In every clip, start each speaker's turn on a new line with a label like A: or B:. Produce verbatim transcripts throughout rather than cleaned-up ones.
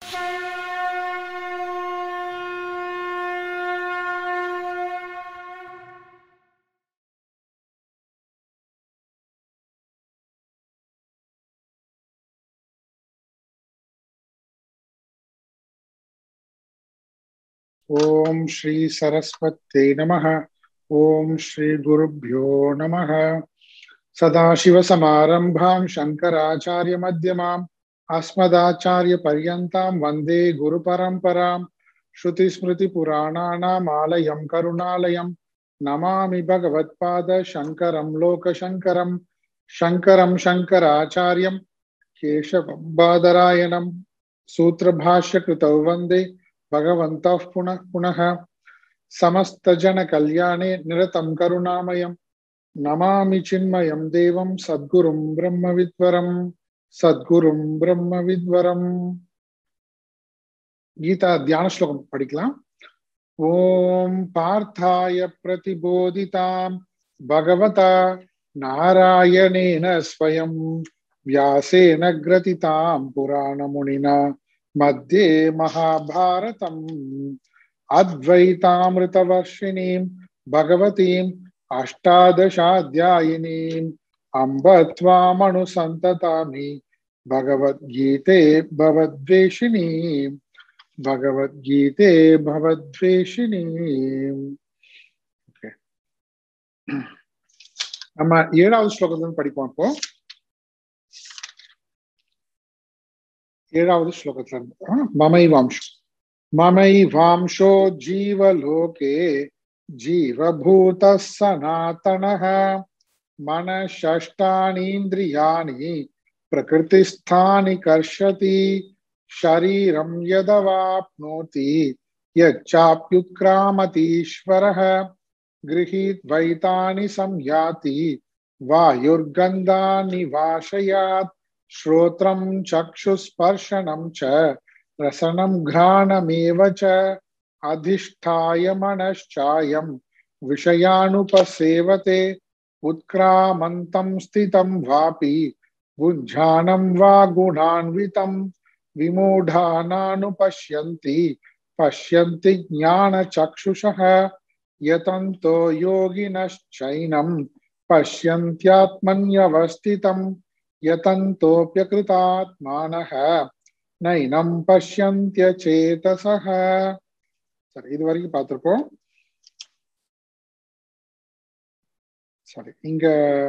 A: ओम श्री सरस्वते नमः। ओम श्री गुरुभ्यो नमः। सदाशिवसमारम्भां शंकराचार्य मध्यमाम् अस्मदाचार्य पर्यन्तां वन्दे गुरुपरम्परां। श्रुतिस्मृतिपुराणानाम् आलयं करुणालयं नमामि भगवत्पाद शंकरं लोकशंकरं। शंकरं शंकराचार्यं केशवं बादरायणं सूत्रभाष्यकृतौ वन्दे भगवन्तः पुनः पुनः। समस्त जन कल्याणे निरतं करुणामयं नमामि चिन्मयं देवं सद्गुरुं ब्रह्मविद्वरं सद्गुरुं ब्रह्मविद्वरं। गीता ध्यान श्लोकम படிக்கலாம். ஓம் பார்த்தாய பிரதிபோதிதாம் பகவதா நாராயணேன ஸ்வயம் व्यासेन ग्रथितां पुराणमुनिना मध्ये महाभारतम् अद्वैतामृतवर्षिणीं भगवतीम् अष्टादशाध्यायिनीम् अम्ब त्वामनुसन्ततामि भगवद्गीते भवद्वेषिणीम् भगवद्गीते भवद्वेषिणीम्. நம்ம ஏழாவது ஸ்லோகத்துல படிப்போம். இப்போ ஏழாவது ஸ்லோகத்துல இருந்து மமைவாம்சோ மமைவாம்சோ ஜீவலோகே ஜீவபூத சனாதனஹ மனஷஷ்டானீந்திரியாணி பிரகிருதிஸ்தானி கர்ஷதி ஷரீரம் யதவாப்னோதி யச்சாப்யுத்க்ராமதீஸ்வரஹ கிருஹீத் வைதானி சம்யாதி வாயுர்கந்தானி வாஷயாத் श्रोत्रं चक्षुस्पर्शनं च रसनं घ्राणमेव च अधिष्ठाय मनश्चायं विषयानुपसेवते उत्क्रामन्तं स्थितं वापि भुञ्जानं वा गुणान्वितं विमूढानानुपश्यन्ति पश्यन्ति ज्ञानचक्षुषः यतन्तो योगिनश्चैनं पश्यन्त्यात्मन्यवस्थितम् यतन्तोऽप्यकृतात्मानः नैनं पश्यन्त्यचेतसः. சரி, இது வரைக்கும் பார்த்திருக்கோம். சரி, இங்க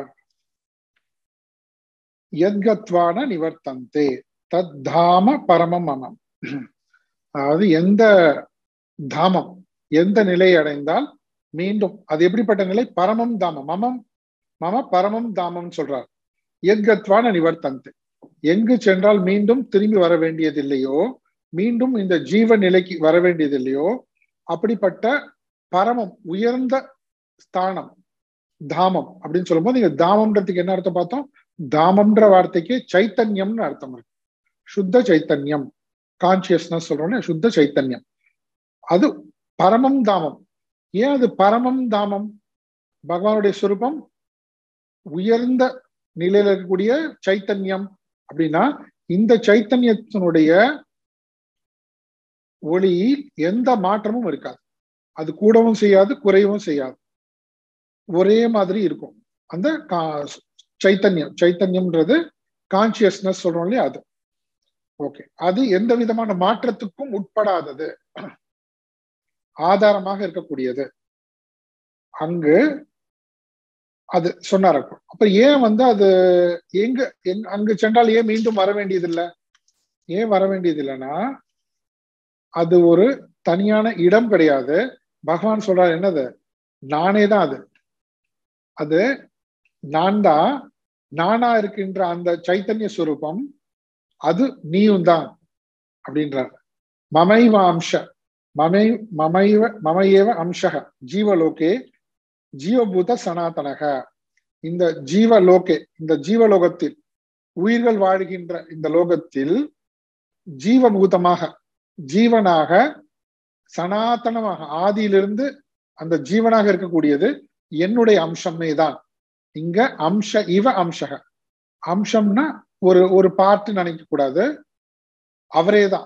A: யத்கத்வான நிவர்த்தந்தே தத்தாம பரமம் மமம். அதாவது எந்த தாமம், எந்த நிலை அடைந்தால் மீண்டும் அது எப்படிப்பட்ட நிலை? பரமம் தாமம். மமம் மம பரமம் தாமம் சொல்றார். எத்கத்வான நிவர்த்தந்தே, எங்கு சென்றால் மீண்டும் திரும்பி வர வேண்டியதில்லையோ, மீண்டும் இந்த ஜீவ நிலைக்கு வர வேண்டியதில்லையோ, அப்படிப்பட்ட பரமம் உயர்ந்த ஸ்தானம் தாமம் அப்படின்னு சொல்லும் போது, இங்க தாமம்ன்றதுக்கு என்ன அர்த்தம் பார்த்தோம்? தாமம்ன்ற வார்த்தைக்கு சைத்தன்யம்னு அர்த்தம் இருக்கு. சுத்த சைத்தன்யம், கான்சியஸ்னஸ் சொல்றோம்னா சுத்த சைத்தன்யம், அது பரமம் தாமம். ஏன் அது பரமம் தாமம்? பகவானுடைய சுரூபம் உயர்ந்த நிலையில இருக்கக்கூடிய சைத்தன்யம் அப்படின்னா, இந்த சைத்தன்யத்தினுடைய ஒளியில் எந்த மாற்றமும் இருக்காது. அது கூடவும் செய்யாது, குறையவும் செய்யாது, ஒரே மாதிரி இருக்கும். அந்த சைத்தன்யம், சைத்தன்யம்ன்றது கான்சியஸ்னஸ் சொல்றோம் இல்லையா, அது ஓகே. அது எந்த விதமான மாற்றத்துக்கும் உட்படாதது, ஆதாரமாக இருக்கக்கூடியது. அங்கு அது சொன்னார். அப்ப ஏன் வந்து அது எங்க அங்கு சென்றால் ஏன் மீண்டும் வர வேண்டியதில்லை? ஏன் வர வேண்டியதில்லைன்னா, அது ஒரு தனியான இடம் கிடையாது. பகவான் சொல்றாரு என்னது? நானே தான் அது. அது நான் தான், நானா இருக்கின்ற அந்த சைத்தன்ய சுரூபம், அது நீயும் தான் அப்படின்றார். மமைவ அம்ச மமை மமைவ மமையேவ அம்சக ஜீவலோகே ஜீவபூத சனாதனக. இந்த ஜீவலோகே, இந்த ஜீவலோகத்தில் உயிர்கள் வாழ்கின்ற இந்த லோகத்தில் ஜீவபூதமாக, ஜீவனாக, சனாதனமாக, ஆதியிலிருந்து அந்த ஜீவனாக இருக்கக்கூடியது என்னுடைய அம்சமே தான். இங்க அம்ச இவ அம்சக, அம்சம்னா ஒரு ஒரு பார்ட் நினைக்க கூடாது, அவரே தான்.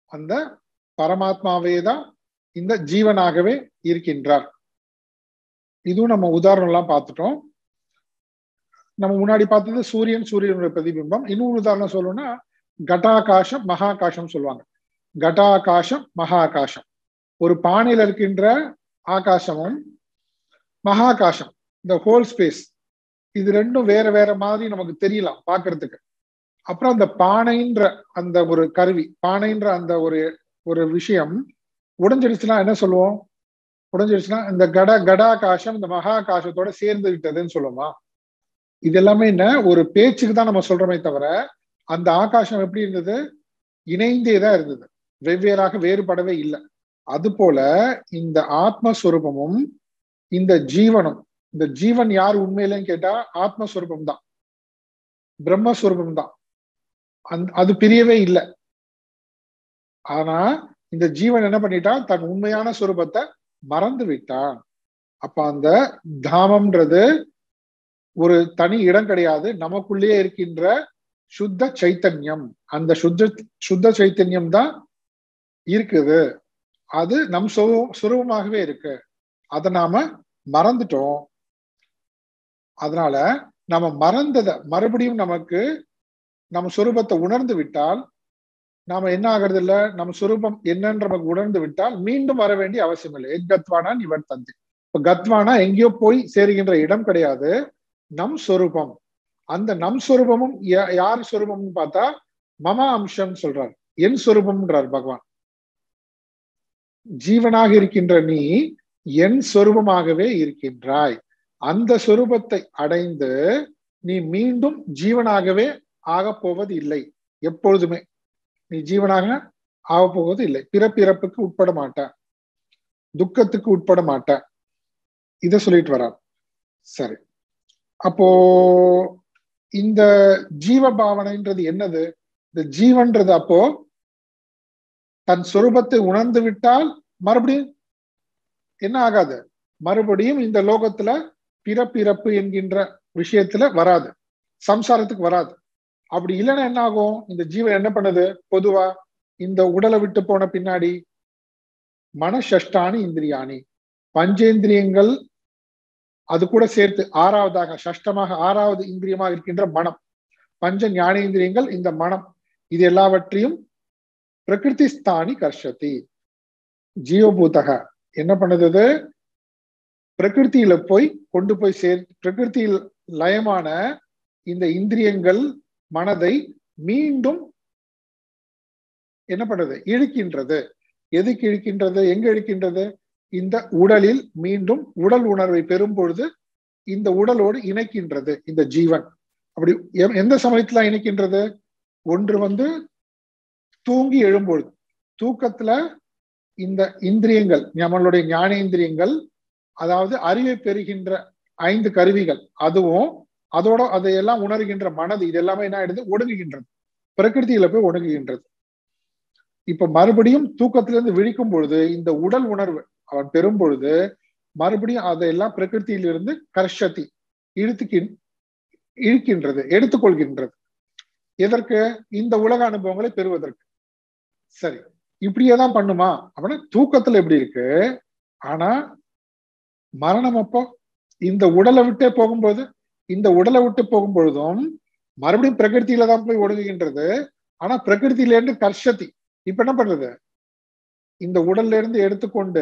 A: அந்த பரமாத்மாவே தான் இந்த ஜீவனாகவே இருக்கின்றார். இதுவும் நம்ம உதாரணம் எல்லாம் பார்த்துட்டோம். நம்ம முன்னாடி பார்த்தது சூரியன், சூரியனுடைய பிரதிபிம்பம். இன்னொரு உதாரணம் சொல்லணும்னா கட்டாகாசம், மகாகாசம் சொல்லுவாங்க. கட்டாகாசம், மகாகாசம். ஒரு பானையில இருக்கின்ற ஆகாசமும் மகாகாசம், இந்த ஹோல் ஸ்பேஸ், இது ரெண்டும் வேற வேற மாதிரி நமக்கு தெரியலாம் பார்க்கறதுக்கு. அப்புறம் அந்த பானைன்ற அந்த ஒரு கருவி, பானைன்ற அந்த ஒரு ஒரு விஷயம் உடைஞ்சிடுச்சுன்னா என்ன சொல்லுவோம்? உடைஞ்சிடுச்சுன்னா இந்த கட கடாகாசம் இந்த மகாகாசத்தோட சேர்ந்து விட்டதுன்னு சொல்லுவோமா? இது எல்லாமே என்ன, ஒரு பேச்சுக்கு தான் நம்ம சொல்றோமே தவிர அந்த ஆகாசம் எப்படி இருந்தது? இணைந்தேதான் இருந்தது, வெவ்வேறாக வேறுபடவே இல்லை. அது போல இந்த ஆத்மஸ்வரூபமும் இந்த ஜீவனும், இந்த ஜீவன் யார் உண்மையிலன்னு கேட்டா ஆத்மஸ்வரூபம் தான், பிரம்மஸ்வரூபம் தான். அந் அது பிரியவே இல்லை. ஆனா இந்த ஜீவன் என்ன பண்ணிட்டான்? தன் உண்மையான சுரூபத்தை மறந்து விட்டான். அப்ப அந்த தாமம்ன்றது ஒரு தனி இடம் கிடையாது, நமக்குள்ளேயே இருக்கின்ற சுத்த சைத்தன்யம். அந்த சுத்த சுத்த சைத்தன்யம் தான் இருக்குது, அது நம் சுரூபமாகவே இருக்கு. அதை நாம மறந்துட்டோம். அதனால நம்ம மறந்ததை மறுபடியும் நமக்கு நம்ம சுரூபத்தை உணர்ந்து விட்டால் நாம என்ன ஆகிறது இல்லை, நம்ம சுரூபம் என்னன்னு நமக்கு உணர்ந்து விட்டால் மீண்டும் வர வேண்டிய அவசியம் இல்லை. கத்வானா நிவர்த்தந்தி. இப்ப கத்வானா எங்கேயோ போய் சேருகின்ற இடம் கிடையாது, நம் சொரூபம். அந்த நம் சொரூபமும் யார் சொரூபம்னு பார்த்தா மம அம்சம் சொல்றார், என் சொரூபம்ன்றார் பகவான். ஜீவனாக இருக்கின்ற நீ என் சொரூபமாகவே இருக்கின்றாய். அந்த சொரூபத்தை அடைந்து நீ மீண்டும் ஜீவனாகவே ஆக போவது இல்லை. எப்பொழுதுமே நீ ஜீவனாக ஆக போவது இல்லை. பிறப்பிறப்புக்கு உட்பட மாட்ட, துக்கத்துக்கு உட்பட மாட்ட. இத சொல்லிட்டு வரார். சரி, அப்போ இந்த ஜீவ பாவனைன்றது என்னது? இந்த ஜீவன்றது அப்போ தன் சொரூபத்தை உணர்ந்து விட்டால் மறுபடியும் என்ன ஆகாது, மறுபடியும் இந்த லோகத்துல பிறப்பிறப்பு என்கின்ற விஷயத்துல வராது, சம்சாரத்துக்கு வராது. அப்படி இல்லைன்னா என்ன ஆகும்? இந்த ஜீவன் என்ன பண்ணுது? பொதுவா இந்த உடலை விட்டு போன பின்னாடி மனசஷ்டானி இந்திரியாணி, பஞ்சேந்திரியங்கள், அது கூட சேர்த்து ஆறாவதாக சஷ்டமாக ஆறாவது இந்திரியமாக இருக்கின்ற மனம், பஞ்ச ஞானேந்திரியங்கள், இந்த மனம், இது எல்லாவற்றையும் பிரகிருதி ஸ்தானி கர்ஷதி. ஜீவபூதக என்ன பண்ணுது? பிரகிருத்தியில போய் கொண்டு போய் சேர் பிரகிருத்தியில் லயமான இந்த இந்திரியங்கள் மனதை மீண்டும் என்ன பண்றது? இழுக்கின்றது. எதுக்கு இழுக்கின்றது? எங்க இழுக்கின்றது? இந்த உடலில் மீண்டும் உடல் உணர்வை பெறும் பொழுது இந்த உடலோடு இணைக்கின்றது இந்த ஜீவன். அப்படி எந்த சமயத்துல இணைக்கின்றது? ஒன்று வந்து தூங்கி எழும்பொழுது, தூக்கத்துல இந்த இந்திரியங்கள், நம்மளுடைய ஞானேந்திரியங்கள், அதாவது அறிவை பெறுகின்ற ஐந்து கருவிகள், அதுவும் அதோட அதையெல்லாம் உணர்கின்ற மனது, இது எல்லாமே என்ன ஆயிடுது? ஒடுங்குகின்றது, பிரகிருதியில போய் ஒடுங்குகின்றது. இப்ப மறுபடியும் தூக்கத்திலிருந்து விழிக்கும் பொழுது இந்த உடல் உணர்வு அவன் பெறும் பொழுது மறுபடியும் அதையெல்லாம் பிரகிருத்தியிலிருந்து கர்ஷதி இழுத்துக்கி இழுக்கின்றது, எடுத்துக்கொள்கின்றது. எதற்கு? இந்த உலக அனுபவங்களை பெறுவதற்கு. சரி, இப்படியேதான் பண்ணுமா அப்படின்னா தூக்கத்துல எப்படி இருக்கு, ஆனா மரணம் அப்போ இந்த உடலை விட்டே போகும்போது, இந்த உடலை விட்டு போகும் பொழுதும் மறுபடியும் பிரகிருத்தியில தான் போய் ஒடுங்குகின்றது. ஆனா பிரகிருத்தில இருந்து கர்ஷதி இப்ப என்ன பண்றது? இந்த உடல்ல இருந்து எடுத்துக்கொண்டு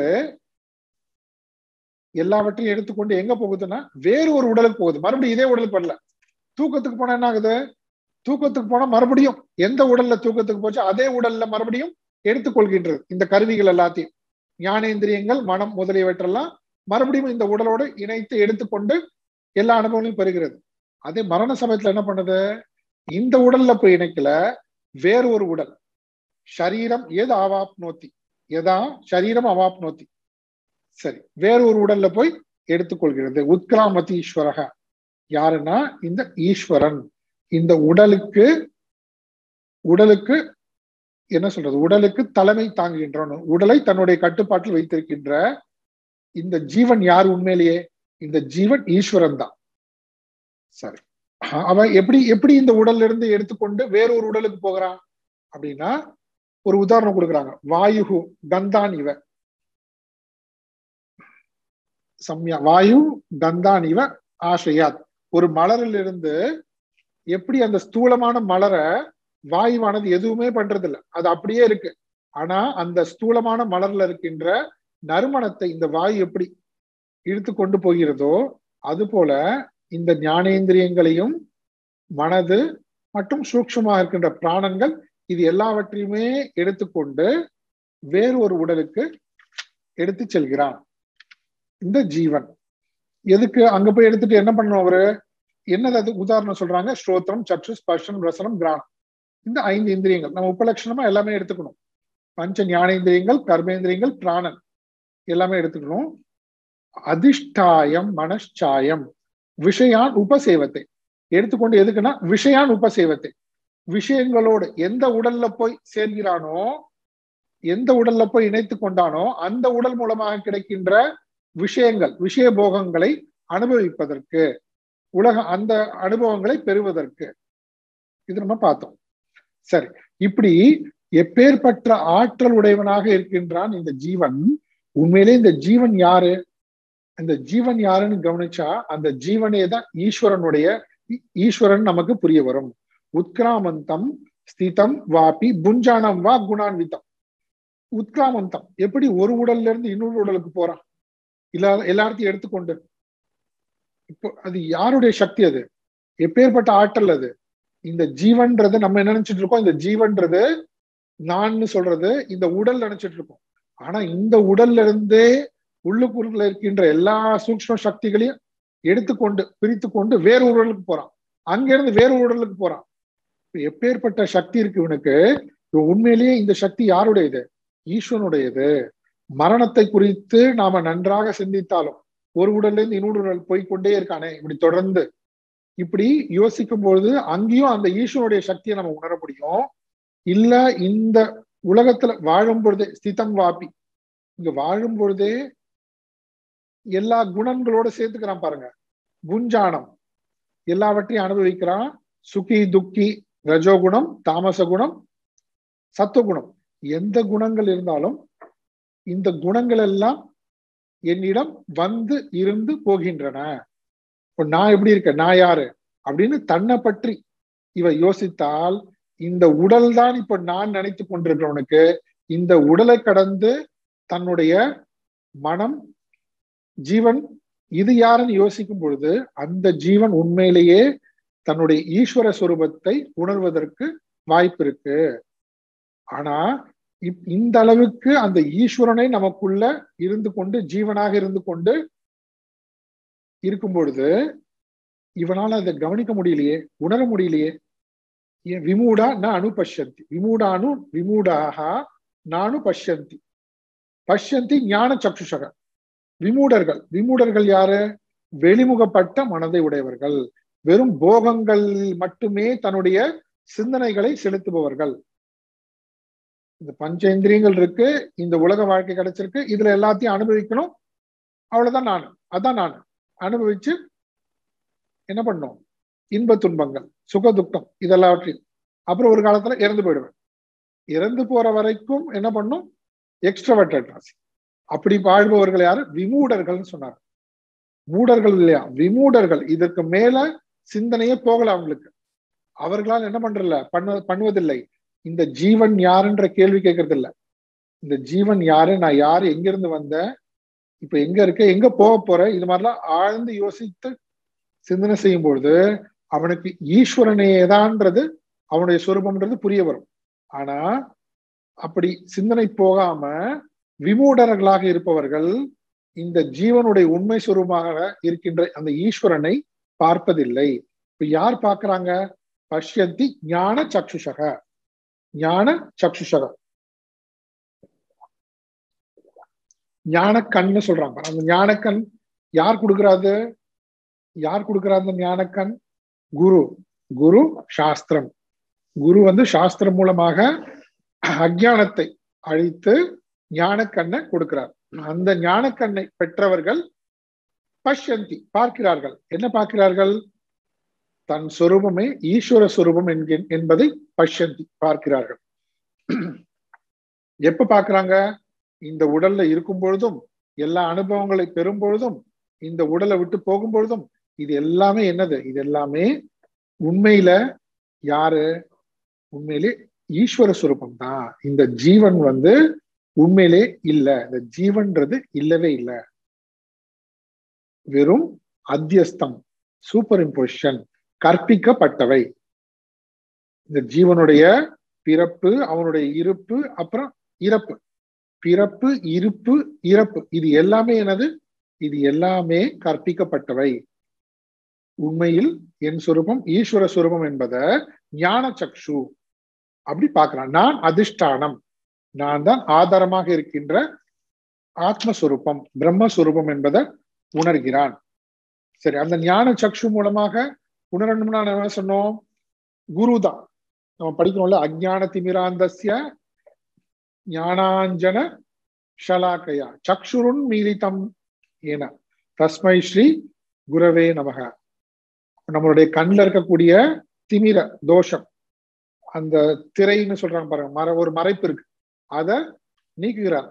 A: எல்லாவற்றையும் எடுத்துக்கொண்டு எங்க போகுதுன்னா வேறு ஒரு உடலுக்கு போகுது. மறுபடியும் இதே உடலுக்கு வரல. தூக்கத்துக்கு போனா என்ன ஆகுது? தூக்கத்துக்கு போனா மறுபடியும் எந்த உடல்ல தூக்கத்துக்கு போச்சு அதே உடல்ல மறுபடியும் எடுத்துக்கொள்கின்றது இந்த கருவிகள் எல்லாத்தையும், ஞானேந்திரியங்கள், மனம் முதலியவற்றெல்லாம் மறுபடியும் இந்த உடலோடு இணைத்து எடுத்துக்கொண்டு எல்லா அனுபவங்களையும் பெறுகிறது. அதே மரண சமயத்துல என்ன பண்ணுது? இந்த உடல்ல போய் இணைக்கல, வேறு ஒரு உடல், ஷரீரம் ஏது அவாப்னோத்தி, எதா ஷரீரம் அவாப்னோத்தி, சரி, வேறு ஒரு உடல்ல போய் எடுத்துக்கொள்கிறது. உத்கிராமதி ஈஸ்வரக, யாருன்னா இந்த ஈஸ்வரன். இந்த உடலுக்கு உடலுக்கு என்ன சொல்றது? உடலுக்கு தலைமை தாங்குகின்றவன், உடலை தன்னுடைய கட்டுப்பாட்டில் வைத்திருக்கின்ற இந்த ஜீவன் யார்? உண்மையிலேயே இந்த ஜீவன் ஈஸ்வரன் தான். சரி, அவன் எப்படி எப்படி இந்த உடல்ல இருந்து எடுத்துக்கொண்டு வேறொரு உடலுக்கு போகிறான் அப்படின்னா ஒரு உதாரணம் கொடுக்குறாங்க. வாயு கந்தான் இவ சம்யா வாயு கந்தான் இவ ஆசையாத். ஒரு மலரில் இருந்து எப்படி அந்த ஸ்தூலமான மலரை வாயுவானது எதுவுமே பண்றது இல்லை, அது அப்படியே இருக்கு. ஆனா அந்த ஸ்தூலமான மலர்ல இருக்கின்ற நறுமணத்தை இந்த வாயு எப்படி இழுத்து கொண்டு போகிறதோ அது போல இந்த ஞானேந்திரியங்களையும் மனது மற்றும் சூக்ஷ்மமாக இருக்கின்ற பிராணங்கள் இது எல்லாவற்றையுமே எடுத்துக்கொண்டு வேறு ஒரு உடலுக்கு எடுத்து செல்கிறான் இந்த ஜீவன். எதுக்கு அங்க போய் எடுத்துட்டு என்ன பண்ணணும் அவரு? என்னது அது உதாரணம் சொல்றாங்க? ஸ்ரோத்திரம், சக்ஷு, ஸ்பர்ஷம், ரசனம், கிராணம். இந்த ஐந்து இந்திரியங்கள் நம்ம உபலட்சணமா எல்லாமே எடுத்துக்கணும். பஞ்ச ஞானேந்திரியங்கள், கர்மேந்திரியங்கள், பிராணன் எல்லாமே எடுத்துக்கணும். அதிஷ்டாயம் மனச்சாயம் விஷயான் உபசேவத்தை எடுத்துக்கொண்டு எதுக்குன்னா விஷயான் உபசேவத்தை விஷயங்களோடு எந்த உடல்ல போய் சேர்கிறானோ, எந்த உடல்ல போய் இணைத்து கொண்டானோ அந்த உடல் மூலமாக கிடைக்கின்ற விஷயங்கள், விஷய போகங்களை அனுபவிப்பதற்கு, உலக அந்த அனுபவங்களை பெறுவதற்கு இது நம்ம பார்த்தோம். சரி, இப்படி எப்பேற்பட்ட ஆற்றல் உடையவனாக இருக்கின்றான் இந்த ஜீவன். உண்மையிலே இந்த ஜீவன் யாரு? அந்த ஜீவன் யாருன்னு கவனிச்சா அந்த ஜீவனே தான் ஈஸ்வரனுடைய ஈஸ்வரன் நமக்கு புரிய வரும். உத்கிராமந்தம் ஸ்திதம் வாபி புஞ்சானம் வா குணான்விதம். உத்கிராமந்தம் எப்படி ஒரு உடல்ல இருந்து இன்னொரு உடலுக்கு போறான், இல்ல எல்லாத்தையும் எடுத்துக்கொண்டு. இப்போ அது யாருடைய சக்தி? அது எப்பேற்பட்ட ஆற்றல் அது? இந்த ஜீவன்றது நம்ம என்ன நினைச்சிட்டு இருக்கோம்? இந்த ஜீவன்றது நான் சொல்றது இந்த உடல் நினைச்சிட்டு இருக்கோம். ஆனா இந்த உடல்ல இருந்தே உள்ளுக்குள்ள இருக்கின்ற எல்லா சூக்ஷ்ம சக்திகளையும் எடுத்துக்கொண்டு பிரித்து கொண்டு வேறு உடலுக்கு போறான், அங்கிருந்து வேறு உடலுக்கு போறான். எப்பேற்பட்ட சக்தி இருக்கு இவனுக்கு! உண்மையிலேயே இந்த சக்தி யாருடையது? ஈஸ்வரனுடையது. மரணத்தை குறித்து நாம நன்றாக சிந்தித்தாலும் ஒரு உடல்ல இருந்து இன்னொரு உடல் போய்கொண்டே இருக்கானே இப்படி தொடர்ந்து, இப்படி யோசிக்கும் பொழுது அங்கேயும் அந்த ஈஸ்வரனுடைய சக்தியை நம்ம உணர முடியும். இல்ல இந்த உலகத்துல வாழும் பொழுதே ஸ்திதம் வாபி, இங்க வாழும் பொழுதே எல்லா குணங்களோட சேர்த்துக்கிறான் பாருங்க. புஞ்சானம் எல்லாவற்றையும் அனுபவிக்கிறான். சுகி துக்கி, ரஜோகுணம், தாமச குணம், சத்துவகுணம், எந்த குணங்கள் இருந்தாலும் இந்த குணங்கள் எல்லாம் என்னிடம் வந்து இருந்து போகின்றன. இப்போ நான் எப்படி இருக்கேன், நான் யாரு அப்படின்னு தன்னை பற்றி இவ யோசித்தால் இந்த உடல் தான் இப்ப நான் நினைத்து கொண்டிருக்கிறவனுக்கு இந்த உடலை கடந்து தன்னுடைய மனம் ஜீவன் இது யாருன்னு யோசிக்கும் பொழுது அந்த ஜீவன் உண்மையிலேயே தன்னுடைய ஈஸ்வர சுரூபத்தை உணர்வதற்கு வாய்ப்பு இருக்கு. ஆனா இந்த அளவுக்கு அந்த ஈஸ்வரனை நமக்குள்ள இருந்து கொண்டு ஜீவனாக இருந்து கொண்டு இருக்கும் பொழுது இவனால அதை கவனிக்க முடியலையே, உணர முடியலையே. விமூடா ந அனுபஷ்யந்தி, விமூடானு விமூடாக நானு பஷ்யந்தி, பஷ்யந்தி ஞான சக்ஷுஷக. விமூடர்கள், விமூடர்கள் யாரு? வெளிமுகப்பட்ட மனதை உடையவர்கள், வெறும் போகங்கள் மட்டுமே தன்னுடைய சிந்தனைகளை செலுத்துபவர்கள். இந்த பஞ்சேந்திரியங்கள் இருக்கு, இந்த உலக வாழ்க்கை கிடைச்சிருக்கு, இதுல எல்லாத்தையும் அனுபவிக்கணும், அவ்வளவுதான் நான், அதான் நான் அனுபவிச்சு என்ன பண்ணும்? இன்ப துன்பங்கள், சுக துக்கம் இதெல்லாவற்றையும். அப்புறம் ஒரு காலத்துல இறந்து போயிடுவேன். இறந்து போற வரைக்கும் என்ன பண்ணும்? எக்ஸ்ட்ராவர்டட் ராசி. அப்படி வாழ்பவர்கள் யாரு? விமூடர்கள்னு சொன்னார். மூடர்கள் இல்லையா, விமூடர்கள். இதற்கு மேல சிந்தனையே போகல அவங்களுக்கு. அவர்களால் என்ன பண்றல பண்ண பண்ணுவதில்லை. இந்த ஜீவன் யாருன்ற கேள்வி கேட்கறது இல்லை. இந்த ஜீவன் யாரு, நான் யாரு, எங்கிருந்து வந்தேன், இப்ப எங்க இருக்க, எங்க போக போறேன், இது மாதிரிலாம் ஆழ்ந்து யோசித்து சிந்தனை செய்யும் பொழுது அவனுக்கு ஈஸ்வரனேதான்றது அவனுடைய சுரூபம்ன்றது புரிய வரும். ஆனா அப்படி சிந்தனை போகாம விமூடர்களாக இருப்பவர்கள் இந்த ஜீவனுடைய உண்மை சுரூபமாக இருக்கின்ற அந்த ஈஸ்வரனை பார்ப்பதில்லை. இப்ப யார் பார்க்கிறாங்க? பஷ்யந்தி ஞான சக்ஷுஷக, ஞான சக்ஷுஷக, ஞான கண்ணு சொல்றாங்க. அந்த ஞானக்கண் யார் கொடுக்கறாது? யார் கொடுக்கறா அந்த ஞானக்கண்? குரு. குரு சாஸ்திரம். குரு வந்து சாஸ்திரம் மூலமாக அஞ்ஞானத்தை அழித்து ஞானக்கண்ணை கொடுக்கிறார். அந்த ஞானக்கண்ணை பெற்றவர்கள் பஷ்யந்தி பார்க்கிறார்கள். என்ன பார்க்கிறார்கள்? தன் சொரூபமே ஈஸ்வர சொரூபம் என்பதை பஷ்யந்தி பார்க்கிறார்கள். எப்ப பாக்குறாங்க? இந்த உடல்ல இருக்கும் பொழுதும், எல்லா அனுபவங்களை பெறும் பொழுதும், இந்த உடலை விட்டு போகும் பொழுதும், இது எல்லாமே என்னது? இது எல்லாமே உண்மையில யாரு? உண்மையிலே ஈஸ்வர சுரூபம் தான். இந்த ஜீவன் வந்து உண்மையிலே இல்ல. இந்த ஜீவன்றது இல்லவே இல்ல. வெறும் அத்தியஸ்தம், சூப்பர் இம்போசிஷன், கற்பிக்கப்பட்டவை. இந்த ஜீவனுடைய பிறப்பு, அவனுடைய இருப்பு, அப்புறம் இறப்பு. பிறப்பு, இருப்பு, இறப்பு, இது எல்லாமே என்னது? இது எல்லாமே கற்பிக்கப்பட்டவை. உண்மையில் என் சுரூபம் ஈஸ்வர சுரூபம் என்பத ஞான சக்ஷு அப்படி பார்க்கிறான். நான் அதிஷ்டானம், நான் தான் ஆதாரமாக இருக்கின்ற ஆத்மஸ்வரூபம், பிரம்மஸ்வரூபம் என்பதை உணர்கிறான். சரி, அந்த ஞான சக்ஷு மூலமாக உணரணும்னா என்ன சொன்னோம்? குரு தான். நம்ம படிக்கிறோம்ல, அஜ்ஞான திமிராந்தஸ்ய ஞானாஞ்சன ஷலாக்கயா சக்ஷுருன் மீலிதம் ஏன தஸ்மை ஸ்ரீ குரவே நமக. நம்மளுடைய கண்ணில் இருக்கக்கூடிய திமிர தோஷம், அந்த திரைன்னு சொல்றாங்க பாருங்க, மர ஒரு மறைப்பு இருக்கு, அதை நீக்குகிறார்.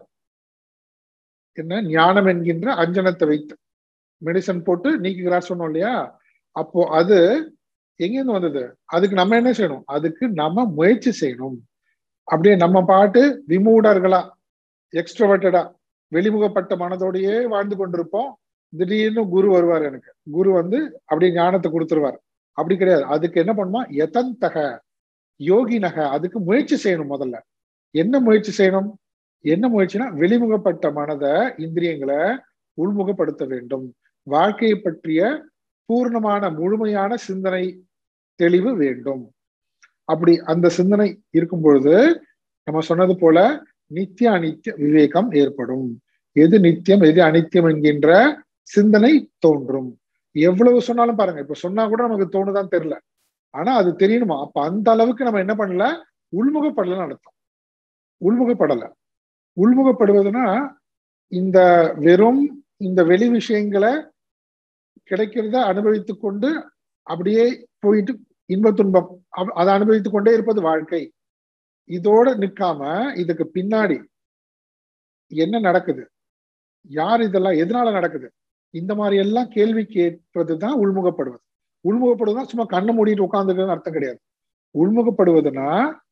A: என்ன? ஞானம் என்கின்ற அஞ்சனத்தை வைத்து மெடிசன் போட்டு நீக்குகிறார் சொன்னோம் இல்லையா? அப்போ அது எங்கிருந்து வந்தது? அதுக்கு நம்ம என்ன செய்யணும்? அதுக்கு நம்ம முயற்சி செய்யணும். அப்படியே நம்ம பாட்டு விமூடர்களா, எக்ஸ்ட்ரோவர்டடா, வெளிமுகப்பட்ட மனதோடையே வாழ்ந்து கொண்டிருப்போம். திடீர்னு குரு வருவார். எனக்கு குரு வந்து அப்படியே ஞானத்தை கொடுத்துருவார். அப்படி கிடையாது. அதுக்கு என்ன பண்ணுமா? யதந்தக யோகினக, அதுக்கு முயற்சி செய்யணும். முதல்ல என்ன முயற்சி செய்யணும்? என்ன முயற்சினா, வெளிமுகப்பட்ட மனதை, இந்திரியங்களை உள்முகப்படுத்த வேண்டும். வாழ்க்கையை பற்றிய பூர்ணமான முழுமையான சிந்தனை தெளிவு வேண்டும். அப்படி அந்த சிந்தனை இருக்கும் பொழுது நம்ம சொன்னது போல நித்திய அனித்திய விவேகம் ஏற்படும். எது நித்தியம் எது அனித்தியம் என்கின்ற சிந்தனை தோன்றும். எவ்வளவு சொன்னாலும் பாருங்க, இப்ப சொன்னா கூட நமக்கு தோணுதான் தெரியல, ஆனா அது தெரியணுமா? அப்ப அந்த அளவுக்கு நம்ம என்ன பண்ணல? உள்முகப்படலன்னு அர்த்தம். உள்முகப்படல. உள்முகப்படுவதுன்னா இந்த வெறும் இந்த வெளி விஷயங்களை கிடைக்கிறத அனுபவித்துக் கொண்டு அப்படியே போயிட்டு இன்ப துன்பம் அதை அனுபவித்துக் கொண்டே இருப்பது வாழ்க்கை. இதோட நிற்காம இதுக்கு பின்னாடி என்ன நடக்குது, யார் இதெல்லாம் எதனால நடக்குது, இந்த மாதிரி எல்லாம் கேள்வி கேட்பதுதான் உள்முகப்படுவது. உள்முகப்படுவதுனா சும்மா கண்ணை மூடிட்டு உட்கார்ந்துருக்குன்னு அர்த்தம் கிடையாது. உள்முகப்படுவதுன்னா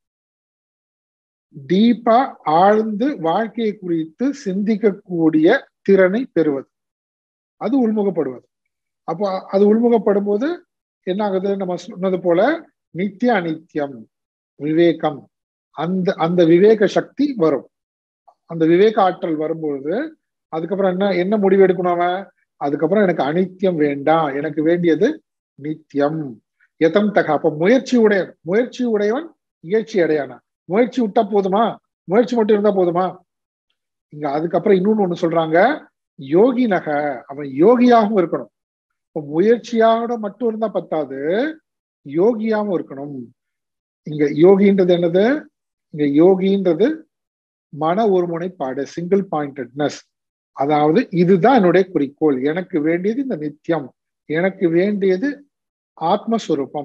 A: டீப்பா ஆழ்ந்து வாழ்க்கையை குறித்து சிந்திக்கக்கூடிய திறனை பெறுவது, அது உள்முகப்படுவது. அப்போ அது உள்முகப்படும் போது என்ன ஆகுது? நம்ம சொன்னது போல நித்திய அனித்தியம் விவேகம், அந்த அந்த விவேக சக்தி வரும். அந்த விவேக ஆற்றல் வரும்பொழுது அதுக்கப்புறம் என்ன என்ன முடிவு எடுக்கணும் அவன்? அதுக்கப்புறம் எனக்கு அனித்தியம் வேண்டாம், எனக்கு வேண்டியது நித்தியம். எதம் தக. அப்ப முயற்சி உடையவன் முயற்சி உடையவன் இயற்சி அடையானா. முயற்சி விட்டா போதுமா? முயற்சி மட்டும் இருந்தா போதுமா? இங்க அதுக்கப்புறம் இன்னொன்னு ஒண்ணு சொல்றாங்க, யோகி நக, அவன் யோகியாகவும் இருக்கணும். இப்ப முயற்சியோட மட்டும் இருந்தா பத்தாது, யோகியாகவும் இருக்கணும். இங்க யோகின்றது என்னது? இங்க யோகின்றது மன ஒருமுனைப்பாடு, சிங்கிள் பாயிண்டட்னஸ். அதாவது இதுதான் என்னுடைய குறிக்கோள், எனக்கு வேண்டியது இந்த நித்தியம், எனக்கு வேண்டியது ஆத்மஸ்வரூபம்,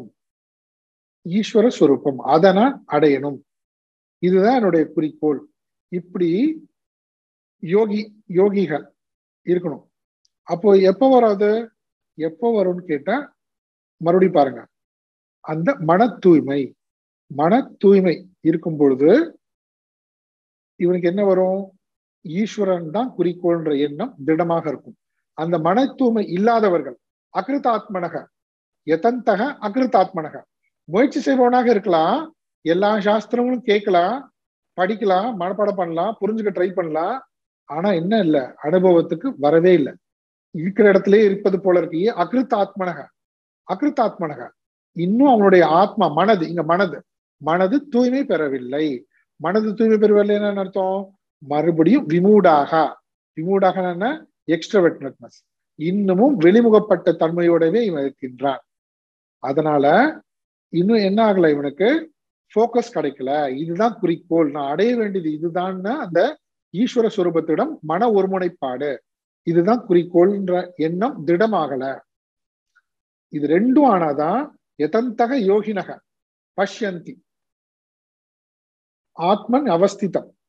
A: ஈஸ்வர ஸ்வரூபம், அதை நான் அடையணும், இதுதான் என்னுடைய குறிக்கோள். இப்படி யோகி யோகிகள் இருக்கணும். அப்போ எப்போ வராது? எப்போ வரும்னு கேட்டா மறுபடியும் பாருங்க, அந்த மன தூய்மை மன தூய்மை இருக்கும் பொழுது இவனுக்கு என்ன வரும்? ஈஸ்வரன் தான் குறிக்கோள்ன்ற எண்ணம் திடமாக இருக்கும். அந்த மன தூய்மை இல்லாதவர்கள் அகிருத்தாத்மனக யதந்தக அகிருத்தாத்மனக, முயற்சி செய்பவனாக இருக்கலாம், எல்லா சாஸ்திரங்களும் கேட்கலாம், படிக்கலாம், மனப்பாடம் பண்ணலாம், புரிஞ்சுக்க ட்ரை பண்ணலாம், ஆனா என்ன இல்லை? அனுபவத்துக்கு வரவே இல்லை. இருக்கிற இடத்திலே இருப்பது போல இருக்கு. அகிருத்தாத்மனக அகிருத்தாத்மனக இன்னும் அவனுடைய ஆத்மா மனது, இங்க மனது மனது தூய்மை பெறவில்லை. மனது தூய்மை பெறவில்லை என்ன அர்த்தம்? மறுபடியும் விமூடாக. விமூடாக என்ன? எக்ஸ்ட்ரோவர்ட்னஸ், இன்னமும் வெளிமுகப்பட்ட தன்மையோடவே இவன் இருக்கின்றான். அதனால இன்னும் என்ன ஆகல? இவனுக்கு போக்கஸ் கிடைக்கல. இதுதான் குறிக்கோள், நான் அடைய வேண்டியது இதுதான். அந்த ஈஸ்வர சுரூபத்திடம் மன ஒருமுனைப்பாடு, இதுதான் குறிக்கோள்ன்ற எண்ணம் திடமாகல. இது ரெண்டும் ஆனாதான் யதந்தக யோகினக பஷ்யந்தி ஆத்மன் அவஸ்திதம்.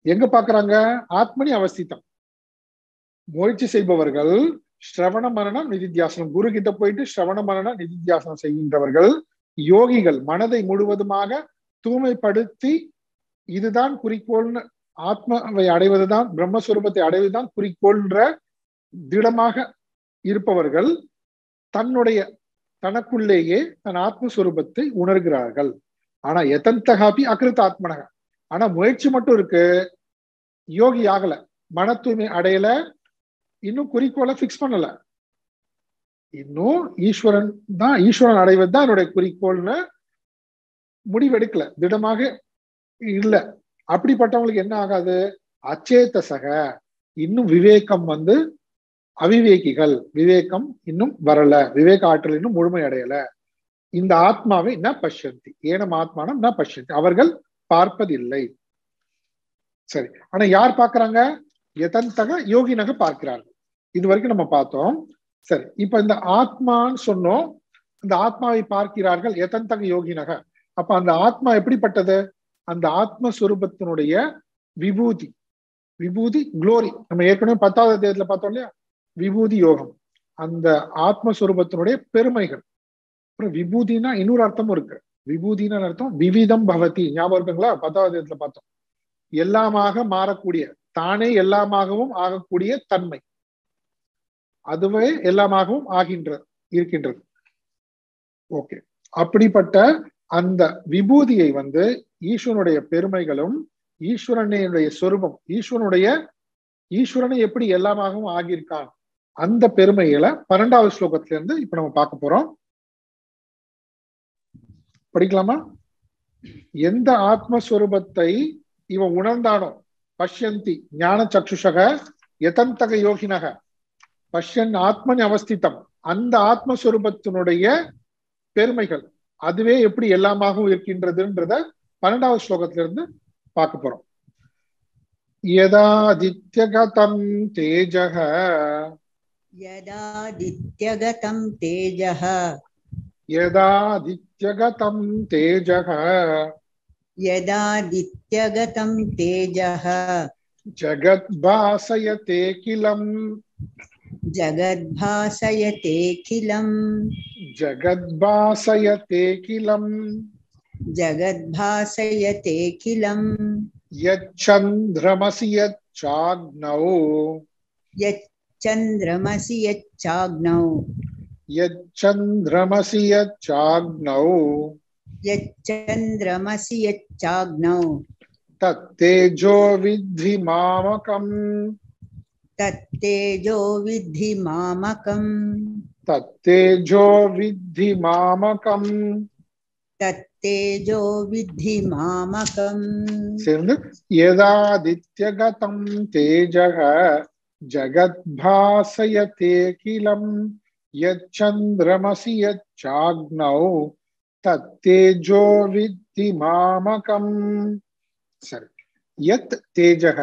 A: எங்க பாக்குறாங்க? ஆத்மனி அவஸ்திதம். முயற்சி செய்பவர்கள் ஸ்ரவண மரணம் நிதித்தியாசனம், குரு கிட்ட போயிட்டு ஸ்ரவண மரணம் நிதித்தியாசனம் செய்கின்றவர்கள் யோகிகள், மனதை முழுவதுமாக தூய்மைப்படுத்தி இதுதான் குறிக்கோள்னு, ஆத்மாவை அடைவதுதான், பிரம்மஸ்வரூபத்தை அடைவதுதான் குறிக்கோள்ன்ற திடமாக இருப்பவர்கள் தன்னுடைய தனக்குள்ளேயே தன் ஆத்மஸ்வரூபத்தை உணர்கிறார்கள். ஆனா எதந்தகாபி அகிருத்த ஆத்மனக, ஆனா முயற்சி மட்டும் இருக்கு, யோகி ஆகல, மன தூய்மை அடையல, இன்னும் குறிக்கோளை பிக்ஸ் பண்ணல. இன்னும் ஈஸ்வரன் தான், ஈஸ்வரன் அடைவது தான் என்னுடைய குறிக்கோள்னு முடிவெடுக்கல, திடமாக இல்ல. அப்படிப்பட்டவங்களுக்கு என்ன ஆகாது? அச்சேதசக, இன்னும் விவேகம் வந்து அவிவேகிகள், விவேகம் இன்னும் வரல, விவேக ஆற்றல் இன்னும் முழுமை அடையல. இந்த ஆத்மாவை ந பஷ்யந்தி, ஏனம் ஆத்மானம் ந பஷ்யந்தி, அவர்கள் பார்ப்பதில்லை. சரி, ஆனா யார் பார்க்கறாங்க? எதந்தக யோகினக பார்க்கிறார்கள். இது வரைக்கும் நம்ம பார்த்தோம். சரி, இப்ப இந்த ஆத்மான்னு சொன்னோம், இந்த ஆத்மாவை பார்க்கிறார்கள் எதந்தக யோகினக. அப்ப அந்த ஆத்மா எப்படிப்பட்டது? அந்த ஆத்மஸ்வரூபத்தினுடைய விபூதி, விபூதி குளோரி, நம்ம ஏற்கனவே பத்தாவது அத்தியாயத்துல பார்த்தோம் இல்லையா, விபூதி யோகம், அந்த ஆத்மஸ்வரூபத்தினுடைய பெருமைகள். அப்புறம் விபூதினா இன்னொரு அர்த்தமும் இருக்கு. விபூதினா அர்த்தம் விவிதம் பவதி, ஞாபகம் இருக்குங்களா? பத்தாவது அத்தியாயத்துல பார்த்தோம். எல்லாமாக மாறக்கூடிய, தானே எல்லாமாகவும் ஆகக்கூடிய தன்மை, அதுவே எல்லாமாகவும் ஆகின்றது, இருக்கின்றது. ஓகே, அப்படிப்பட்ட அந்த விபூதியை வந்து ஈஸ்வரனுடைய பெருமைகளும், ஈஸ்வரனுடைய சொரூபம், ஈஸ்வரனுடைய ஈஸ்வரனை எப்படி எல்லாமாகவும் ஆகியிருக்கான், அந்த பெருமைகளை பன்னெண்டாவது ஸ்லோகத்துல இருந்து இப்ப நம்ம பார்க்க போறோம். படிக்கலாமா? எந்த ஆத்மஸ்வரூபத்தை இவன் உணர்ந்தானோ, பஷ்யந்தி ஞான சக்ஷுஷக யதந்தக யோகினக பஷ்யன் ஆத்மனி அவஸ்திதம், அந்த ஆத்மஸ்வரூபத்தினுடைய பெருமைகள் அதுவே எப்படி எல்லாமாகவும் இருக்கின்றதுன்றத பன்னெண்டாவது ஸ்லோகத்துல இருந்து பார்க்க போறோம். யதாதித்யகதம் தேஜஹ,
B: யதாதித்யகதம் தேஜஹ,
A: யதாதித்யகதம் தேஜஹ,
B: யதாதித்யகதம் தேஜஹ,
A: ஜகத்பாசயதே கிலம்,
B: ஜகத்பாசயதே கிலம்,
A: ஜகத்பாசயதே கிலம்,
B: ஜகத்பாசயதே கிலம்,
A: யச்சந்திரமசி யச்சாக்னௌ,
B: யச்சந்திரமசி யச்சாக்னௌ,
A: யச்சந்திரமசி யச்சாக்னௌ,
B: யச்சந்திரமசி யச்சாக்னௌ,
A: தத்தேஜோ வித்தி மாமகம்,
B: தத்தேஜோ வித்தி மாமகம்,
A: தத்தேஜோ வித்தி மாமகம்.
B: தத்தேஜோ வித்தி மாமகம்.
A: சேர்ந்து யதாதித்யகதம் தேஜஹ ஜகத்பாசயதே கிலம், யச்சந்திரமசி யச்சாக்னௌ, தத்தேஜோ வித்தி மாமகம். சரி, யத் தேஜஹ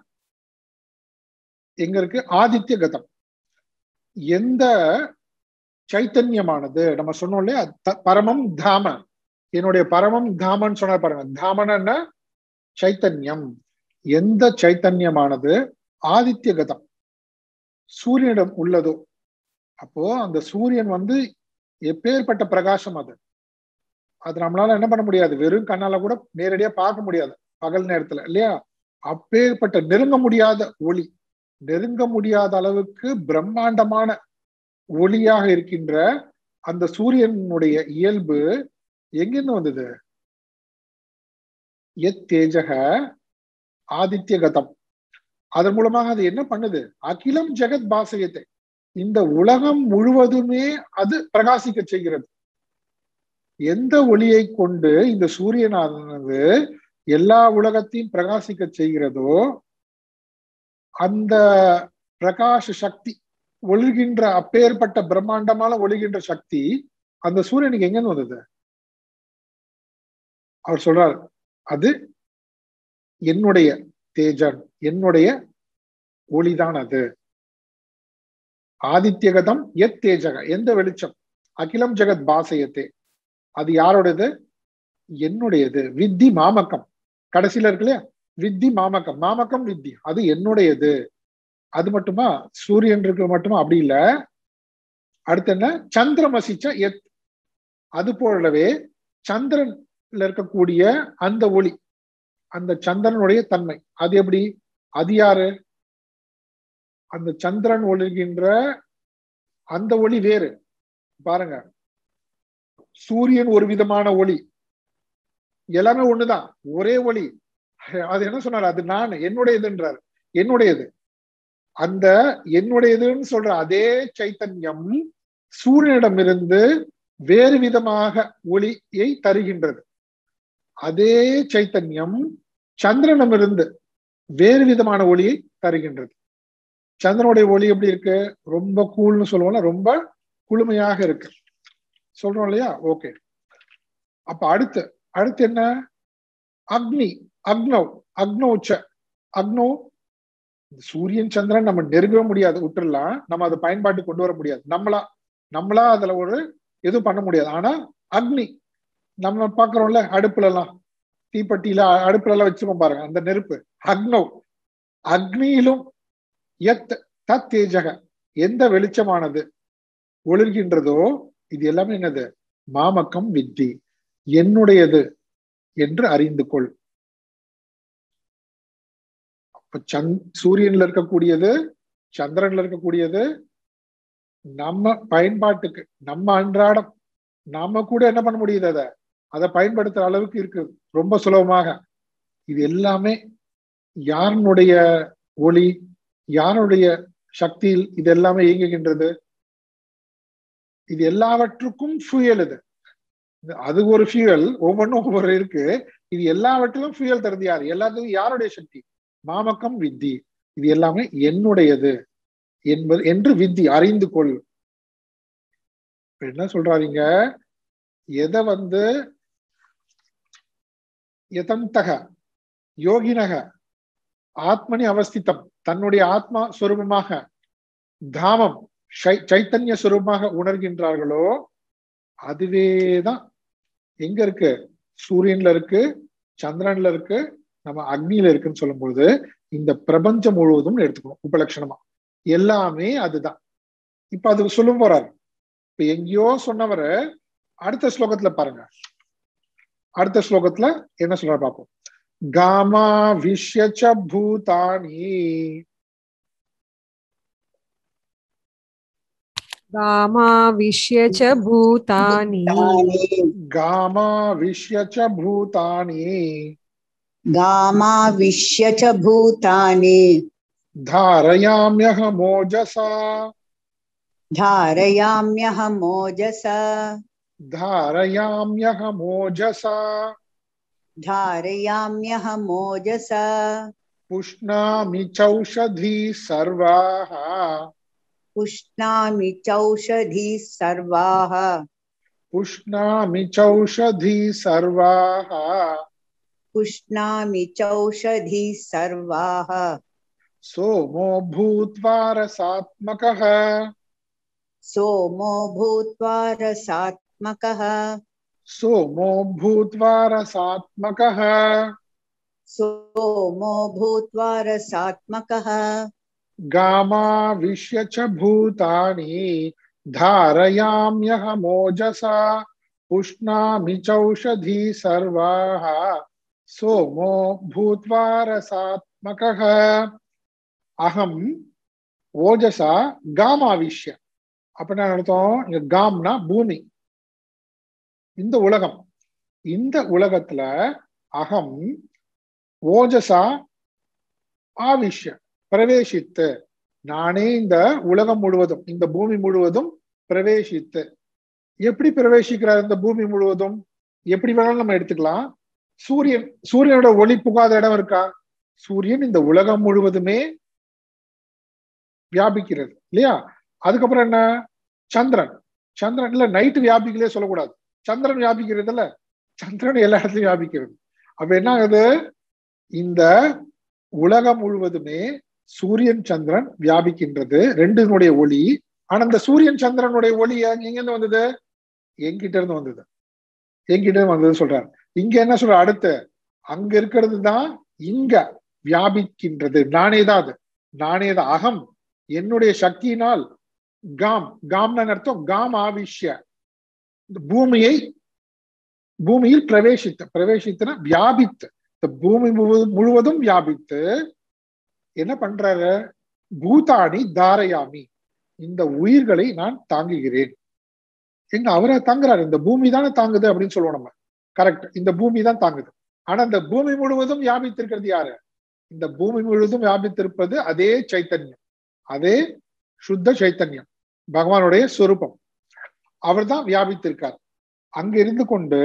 A: எங்க இருக்கு? ஆதித்ய கதம். எந்த சைத்தன்யமானது, நம்ம சொன்னோம் இல்லையா, பரமம் தாம, என்னுடைய பரமம் தாமன்னு சொன்ன பாருங்க, தாமன சைத்தன்யம். எந்த சைத்தன்யமானது ஆதித்ய கதம் சூரியனிடம் உள்ளதோ, அப்போ அந்த சூரியன் வந்து எப்பேற்பட்ட பிரகாசம், அது அது நம்மளால என்ன பண்ண முடியாது, வெறும் கண்ணால கூட நேரடியா பார்க்க முடியாது பகல் நேரத்துல இல்லையா. அப்பேற்பட்ட நெருங்க முடியாத ஒளி, நெருங்க முடியாத அளவுக்கு பிரம்மாண்டமான ஒளியாக இருக்கின்ற அந்த சூரியனுடைய இயல்பு எங்கிருந்து வந்தது? எத் தேஜக ஆதித்ய கதம். அதன் மூலமாக அது என்ன பண்ணுது? அகிலம் ஜெகத் பாசயத்தை, இந்த உலகம் முழுவதுமே அது பிரகாசிக்க செய்கிறது. எந்த ஒளியை கொண்டு இந்த சூரியனானது எல்லா உலகத்தையும் பிரகாசிக்க செய்கிறதோ, அந்த பிரகாச சக்தி, ஒளிகின்ற அப்பேற்பட்ட பிரம்மாண்டமான ஒளிகின்ற சக்தி அந்த சூரியனுக்கு எங்கன்னு வந்தது? அவர் சொல்றார், அது என்னுடைய தேஜன், என்னுடைய ஒளிதான் அது. ஆதித்யகதம் எத் தேஜக, எந்த வெளிச்சம், அகிலம் ஜெகத் பாசயத்தே, அது யாரோடது? என்னுடையது. வித்தி மாமக்கம், கடைசியில இருக்கு இல்லையா, வித்தி மாமகம், மாமகம் வித்தி, அது என்னுடையது. அது மட்டுமா, சூரியன் இருக்கு மட்டுமா? அப்படி இல்ல. அடுத்து என்ன? சந்திரமசிச்ச எத், அது போலவே சந்திரன்ல இருக்கக்கூடிய அந்த ஒளி, அந்த சந்திரனுடைய தன்மை, அது எப்படி? அது யாரு? அந்த சந்திரன் ஒளிர்கின்ற அந்த ஒளி வேறு. பாருங்க, சூரியன் ஒரு விதமான ஒளி, எல்லாமே ஒண்ணுதான், ஒரே ஒளி. அது என்ன சொன்னார்? அது நான், என்னுடையதுன்றார். என்னுடையது. அந்த என்னுடையதுன்னு சொல்ற அதே சைத்தன்யம் சூரியனிடமிருந்து வேறு விதமாக ஒளியை தருகின்றது. அதே சைத்தன்யம் சந்திரனிடமிருந்து வேறு விதமான ஒளியை தருகின்றது. சந்திரனுடைய ஒளி எப்படி இருக்கு? ரொம்ப கூல்னு சொல்லுவோம்ல, ரொம்ப குளுமையாக இருக்கு சொல்றோம் இல்லையா? ஓகே. அப்ப அடுத்து அடுத்து என்ன? அக்னி, அக்னவ், அக்னோச்ச, அக்னோ. சூரியன் சந்திரன் நம்ம நெருங்கவே முடியாது, விட்டுறலாம். நம்ம அதை பயன்பாட்டு கொண்டு வர முடியாது, நம்மளா நம்மளா அதுல ஒரு எதுவும் பண்ண முடியாது. ஆனா அக்னி நம்ம பாக்குறோம்ல, அடுப்புல எல்லாம், தீப்பெட்டியில அடுப்புல எல்லாம் வச்சுக்கோம் பாருங்க, அந்த நெருப்பு அக்னவ். அக்னியிலும் எத் தத் தேஜக, எந்த வெளிச்சமானது ஒளிர்கின்றதோ இது எல்லாமே என்னது? மாமக்கம் வித்தி, என்னுடையது என்று அறிந்து கொள். அப்ப சந்த் சூரியன்ல இருக்கக்கூடியது, சந்திரன்ல இருக்கக்கூடியது நம்ம பயன்பாட்டுக்கு, நம்ம அன்றாடம் நாம கூட என்ன பண்ண முடியுது, அதை அதை பயன்படுத்துற அளவுக்கு இருக்கு ரொம்ப சுலபமாக. இது எல்லாமே யாருடைய ஒளி, யாருடைய சக்தியில் இது எல்லாமே இயங்குகின்றது? இது எல்லாவற்றுக்கும் ஃபியூயல். இது அது ஒரு ஃபியூயல், ஒவ்வொன்றும் ஒவ்வொரு இருக்கு. இது எல்லாவற்றிலும் ஃபியூயல் தருது யார்? எல்லாத்துக்கும் யாருடைய சக்தி? மாமக்கம் வித்தி, இது எல்லாமே என்னுடையது என்பது என்று வித்தி, அறிந்து கொள். என்ன சொல்றாருங்க? எதை வந்து யதந்தக யோகினக ஆத்மனி அவஸ்திதம், தன்னுடைய ஆத்மா சுரூபமாக, தாமம் சைத்தன்ய சுரூபமாக உணர்கின்றார்களோ அதுவேதான் எங்க இருக்கு? சூரியன்ல இருக்கு, சந்திரன்ல இருக்கு, நம்ம அக்னியில இருக்குன்னு சொல்லும்போது இந்த பிரபஞ்சம் முழுவதும் எடுத்துக்கணும் உபலட்சணமா. எல்லாமே அதுதான். இப்ப அது சொல்லும் போறாரு. இப்ப எங்கேயோ சொன்னவரை அடுத்த ஸ்லோகத்துல பாருங்க. அடுத்த ஸ்லோகத்துல என்ன சொல்ற பார்ப்போம். காமா விஷ்யச்ச பூதானி,
C: காமா விஷ்யச்ச பூதானி,
A: காமா விஷ்யச்ச பூதானி,
B: गामाविश्य च भूतानि
A: धारयाम्यहमोजसा,
B: धारयाम्यहमोजसा,
A: धारयाम्यहमोजसा,
B: धारयाम्यहमोजसा,
A: पुष्णामि चौषधी सर्वाः,
B: पुष्णामि चौषधिः सर्वाः,
A: पुष्णामि चौषधी सर्वाः,
B: पुष्णामि चौषधिः सर्वाः,
A: सोमो भूत्वा रसात्मकः,
B: सोमो भूत्वा रसात्मकः,
A: सोमो भूत्वा रसात्मकः,
B: सोमो भूत्वा रसात्मकः,
A: गामाविश्य च भूतानि, धारयाम्यहमोजसा, पुष्णामि चौषधी सर्वाः, सोमो भूत्वा रसात्मकः. அகம் ஓஜசா காமாவிஷ்ய. அப்ப என்ன அர்த்தம்? இங்க காம்னா பூமி, இந்த உலகம். இந்த உலகத்துல அகம் ஓஜசா ஆவிஷ்ய, பிரவேசித்து, நானே இந்த உலகம் முழுவதும், இந்த பூமி முழுவதும் பிரவேசித்து. எப்படி பிரவேசிக்கிறார் இந்த பூமி முழுவதும்? எப்படி வேணாலும் நம்ம எடுத்துக்கலாம். சூரியன், சூரியனோட ஒளி புகாத இடம் இருக்கா? சூரியன் இந்த உலகம் முழுவதுமே வியாபிக்கிறது இல்லையா? அதுக்கப்புறம் என்ன? சந்திரன், சந்திரன் இல்ல, நைட்டு வியாபிக்கலே சொல்லக்கூடாது, சந்திரன் வியாபிக்கிறது இல்ல, சந்திரன் எல்லா இடத்துலயும் வியாபிக்கிறது. அப்ப என்ன ஆகுது? இந்த உலகம் முழுவதுமே சூரியன் சந்திரன் வியாபிக்கின்றது, ரெண்டினுடைய ஒளி. ஆனா இந்த சூரியன் சந்திரனுடைய ஒளி எங்க இருந்து வந்தது? எங்கிட்ட இருந்து வந்தது, எங்கிட்ட இருந்து வந்தது சொல்றாரு. இங்க என்ன சொல்ற? அடுத்து அங்க இருக்கிறது தான் இங்க வியாபிக்கின்றது. நானேதான் அது, நானேதான் அகம். என்னுடைய சக்தியினால் காம், காம்னு அர்த்தம் காம் ஆவிஷ்ய, பூமியை பூமியில் பிரவேசித்த, பிரவேசித்தன வியாபித்து, இந்த பூமி முழுவதும் வியாபித்து என்ன பண்றாரு, பூதானி தாரயாமி, இந்த உயிர்களை நான் தாங்குகிறேன். எங்க அவரை தாங்குறாரு, இந்த பூமி தானே தாங்குது அப்படின்னு சொல்லுவோம் நம்ம. கரெக்ட், இந்த பூமி தான் தாங்குது. ஆனா இந்த பூமி முழுவதும் வியாபித்திருக்கிறது யாரு? இந்த பூமி முழுவதும் வியாபித்திருப்பது அதே சைத்தன்யம், அதே சுத்த சைத்தன்யம், பகவானுடைய சொரூபம். அவர் தான் வியாபித்திருக்கார். அங்க இருந்து கொண்டு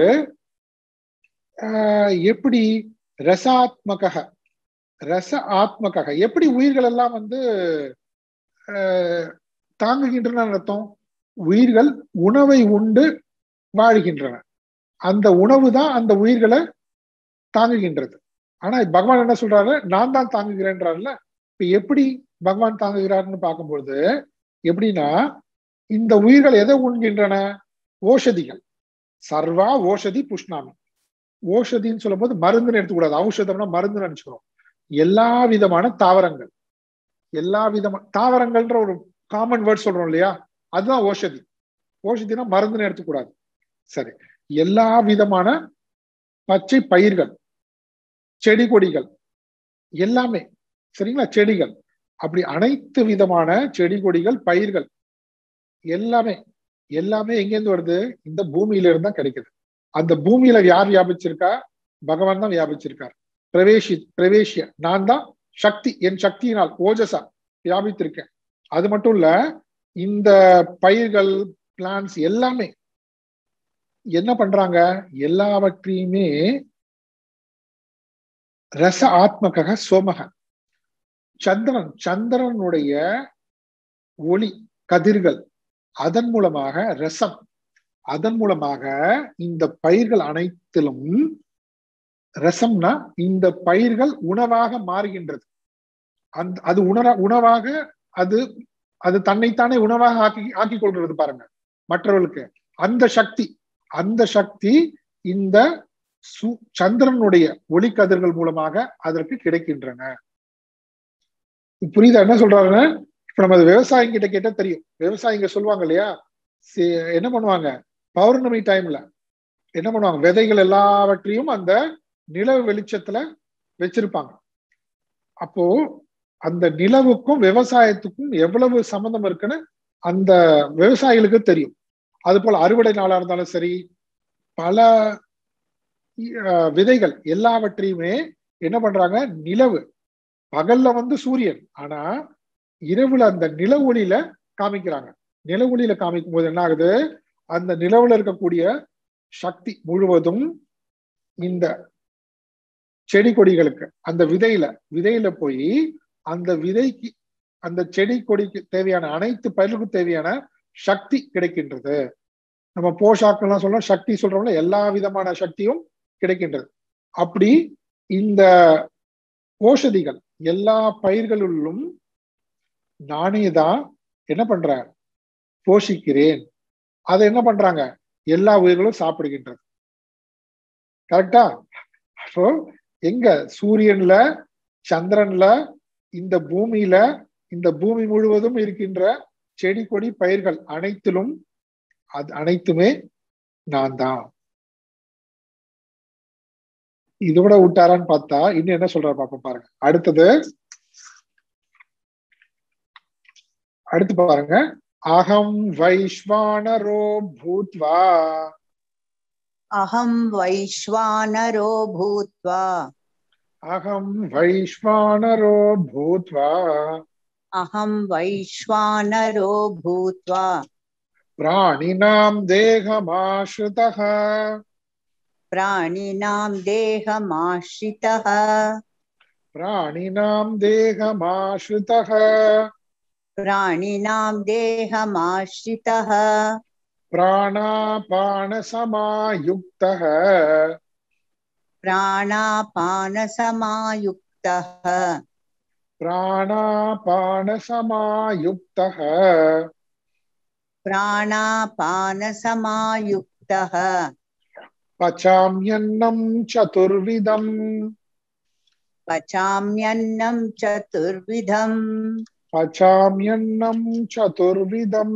A: ஆஹ் எப்படி ரசாத்மக, ரச ஆத்மக, எப்படி உயிர்கள் எல்லாம் வந்து ஆஹ் தாங்குகின்றன அர்த்தம். உயிர்கள் உணவை உண்டு வாழ்கின்றன, அந்த உணவு தான் அந்த உயிர்களை தாங்குகின்றது. ஆனா பகவான் என்ன சொல்றாரு, நான் தான் தாங்குகிறேன்றாருல. இப்ப எப்படி பகவான் தாங்குகிறாருன்னு பார்க்கும்போது எப்படின்னா, இந்த உயிர்கள் எதை உண்கின்றன, ஓஷதிகள். சர்வா ஓஷதி புஷ்ணாமி. ஓஷதின்னு சொல்லும் போது மருந்துன்னு எடுத்துக்கூடாது, ஔஷதம்னா மருந்து நினைச்சுக்கிறோம். எல்லா விதமான தாவரங்கள், எல்லா விதமான தாவரங்கள்ன்ற ஒரு காமன் வேர்ட் சொல்றோம் இல்லையா, அதுதான் ஓஷதி. ஓஷதினா மருந்துன்னு எடுத்துக்கூடாது. சரி, எல்லா விதமான பச்சை பயிர்கள், செடி கொடிகள் எல்லாமே, சரிங்களா, செடிகள், அப்படி அனைத்து விதமான செடி கொடிகள் பயிர்கள் எல்லாமே எல்லாமே எங்கேருந்து வருது, இந்த பூமியில இருந்து தான் கிடைக்குது. அந்த பூமியில யார் வியாபிச்சிருக்கா, பகவான் தான் வியாபிச்சிருக்கார். பிரவேசி பிரவேசிய, நான் தான் சக்தி, என் சக்தியினால் ஓஜசா வியாபித்திருக்கேன். அது மட்டும் இல்ல, இந்த பயிர்கள் பிளான்ஸ் எல்லாமே என்ன பண்றாங்க, எல்லாவற்றையுமே ரச ஆத்மக சோமக, சந்திரன், சந்திரனுடைய ஒளி கதிர்கள், அதன் மூலமாக ரசம், அதன் மூலமாக இந்த பயிர்கள் அனைத்திலும், ரசம்னா இந்த பயிர்கள் உணவாக மாறுகின்றது. அந்த அது உணர உணவாக அது அது தன்னைத்தானே உணவாக ஆக்கி ஆக்கி கொள்றது பாருங்க மற்றவர்களுக்கு. அந்த சக்தி, அந்த சக்தி இந்த சு சந்திரனுடைய ஒளிக்கதிர்கள் மூலமாக அதற்கு கிடைக்கின்றன. புரியுதா என்ன சொல்றாருன்னு? இப்ப நம்ம விவசாயிங்க கிட்ட கேட்டா தெரியும். விவசாயிங்க சொல்லுவாங்க இல்லையா, என்ன பண்ணுவாங்க, பௌர்ணமி டைம்ல என்ன பண்ணுவாங்க, விதைகள் எல்லாவற்றையும் அந்த நிலவு வெளிச்சத்துல வச்சிருப்பாங்க. அப்போ அந்த நிலவுக்கும் விவசாயத்துக்கும் எவ்வளவு சம்பந்தம் இருக்குன்னு அந்த விவசாயிகளுக்கு தெரியும். அது போல அறுவடை நாளா இருந்தாலும் சரி, பல விதைகள் எல்லாவற்றையுமே என்ன பண்றாங்க, நிலவு பகல்ல வந்து சூரியன், ஆனா இரவுல அந்த நில ஒளியில காமிக்கிறாங்க. நில ஒளியில காமிக்கும் போது என்ன ஆகுது, அந்த நிலவுல இருக்கக்கூடிய சக்தி முழுவதும் இந்த செடி கொடிகளுக்கு, அந்த விதையில விதையில போய் அந்த விதைக்கு, அந்த செடி கொடிக்கு தேவையான அனைத்து பயிர்களுக்கும் தேவையான சக்தி கிடைக்கின்றது. நம்ம போஷாக்கெல்லாம் சொல்றோம், சக்தி சொல்றோம்ல, எல்லா விதமான சக்தியும் கிடைக்கின்றது. அப்படி இந்த ஓஷதிகள் எல்லா பயிர்களுள்ளும் நானே தான் என்ன பண்றேன், போஷிக்கிறேன். அதை என்ன பண்றாங்க, எல்லா உயிர்களும் சாப்பிடுகின்றது. கரெக்டா? அப்போ எங்க, சூரியன்ல, சந்திரன்ல, இந்த பூமியில, இந்த பூமி முழுவதும் இருக்கின்ற செடி கொடி பயிர்கள் அனைத்திலும் அது அனைத்துமே நான் தான். இதோட விட்டாரான்னு பார்த்தா இன்னும் என்ன சொல்ற பாப்போம் பாருங்க. அடுத்தது அடுத்து பாருங்க, அகம் வைஸ்வானரோ பூத்வா,
B: அகம் வைஸ்வானரோ பூத்வா,
A: அகம் வைஸ்வானரோ பூத்வா,
B: அகம் வைஸ்வானரோ பூத்வா,
A: பிராணினாம் தேகமாஸ்ருதः,
B: பிராணினாம் தேகமாஸ்ரிதः,
A: பிராணினாம் தேகமாஸ்ருதः,
B: பிராணினாம் தேகமாஸ்ரிதः,
A: பிராணாபானசமாயுக்தः,
B: பிராணாபானசமாயுக்தः,
A: பிராணாபானசமாயுக்தः,
B: पचाम्यन्नं चतुर्विधम्
A: பச்சாமியன்னம் சதுர்விதம்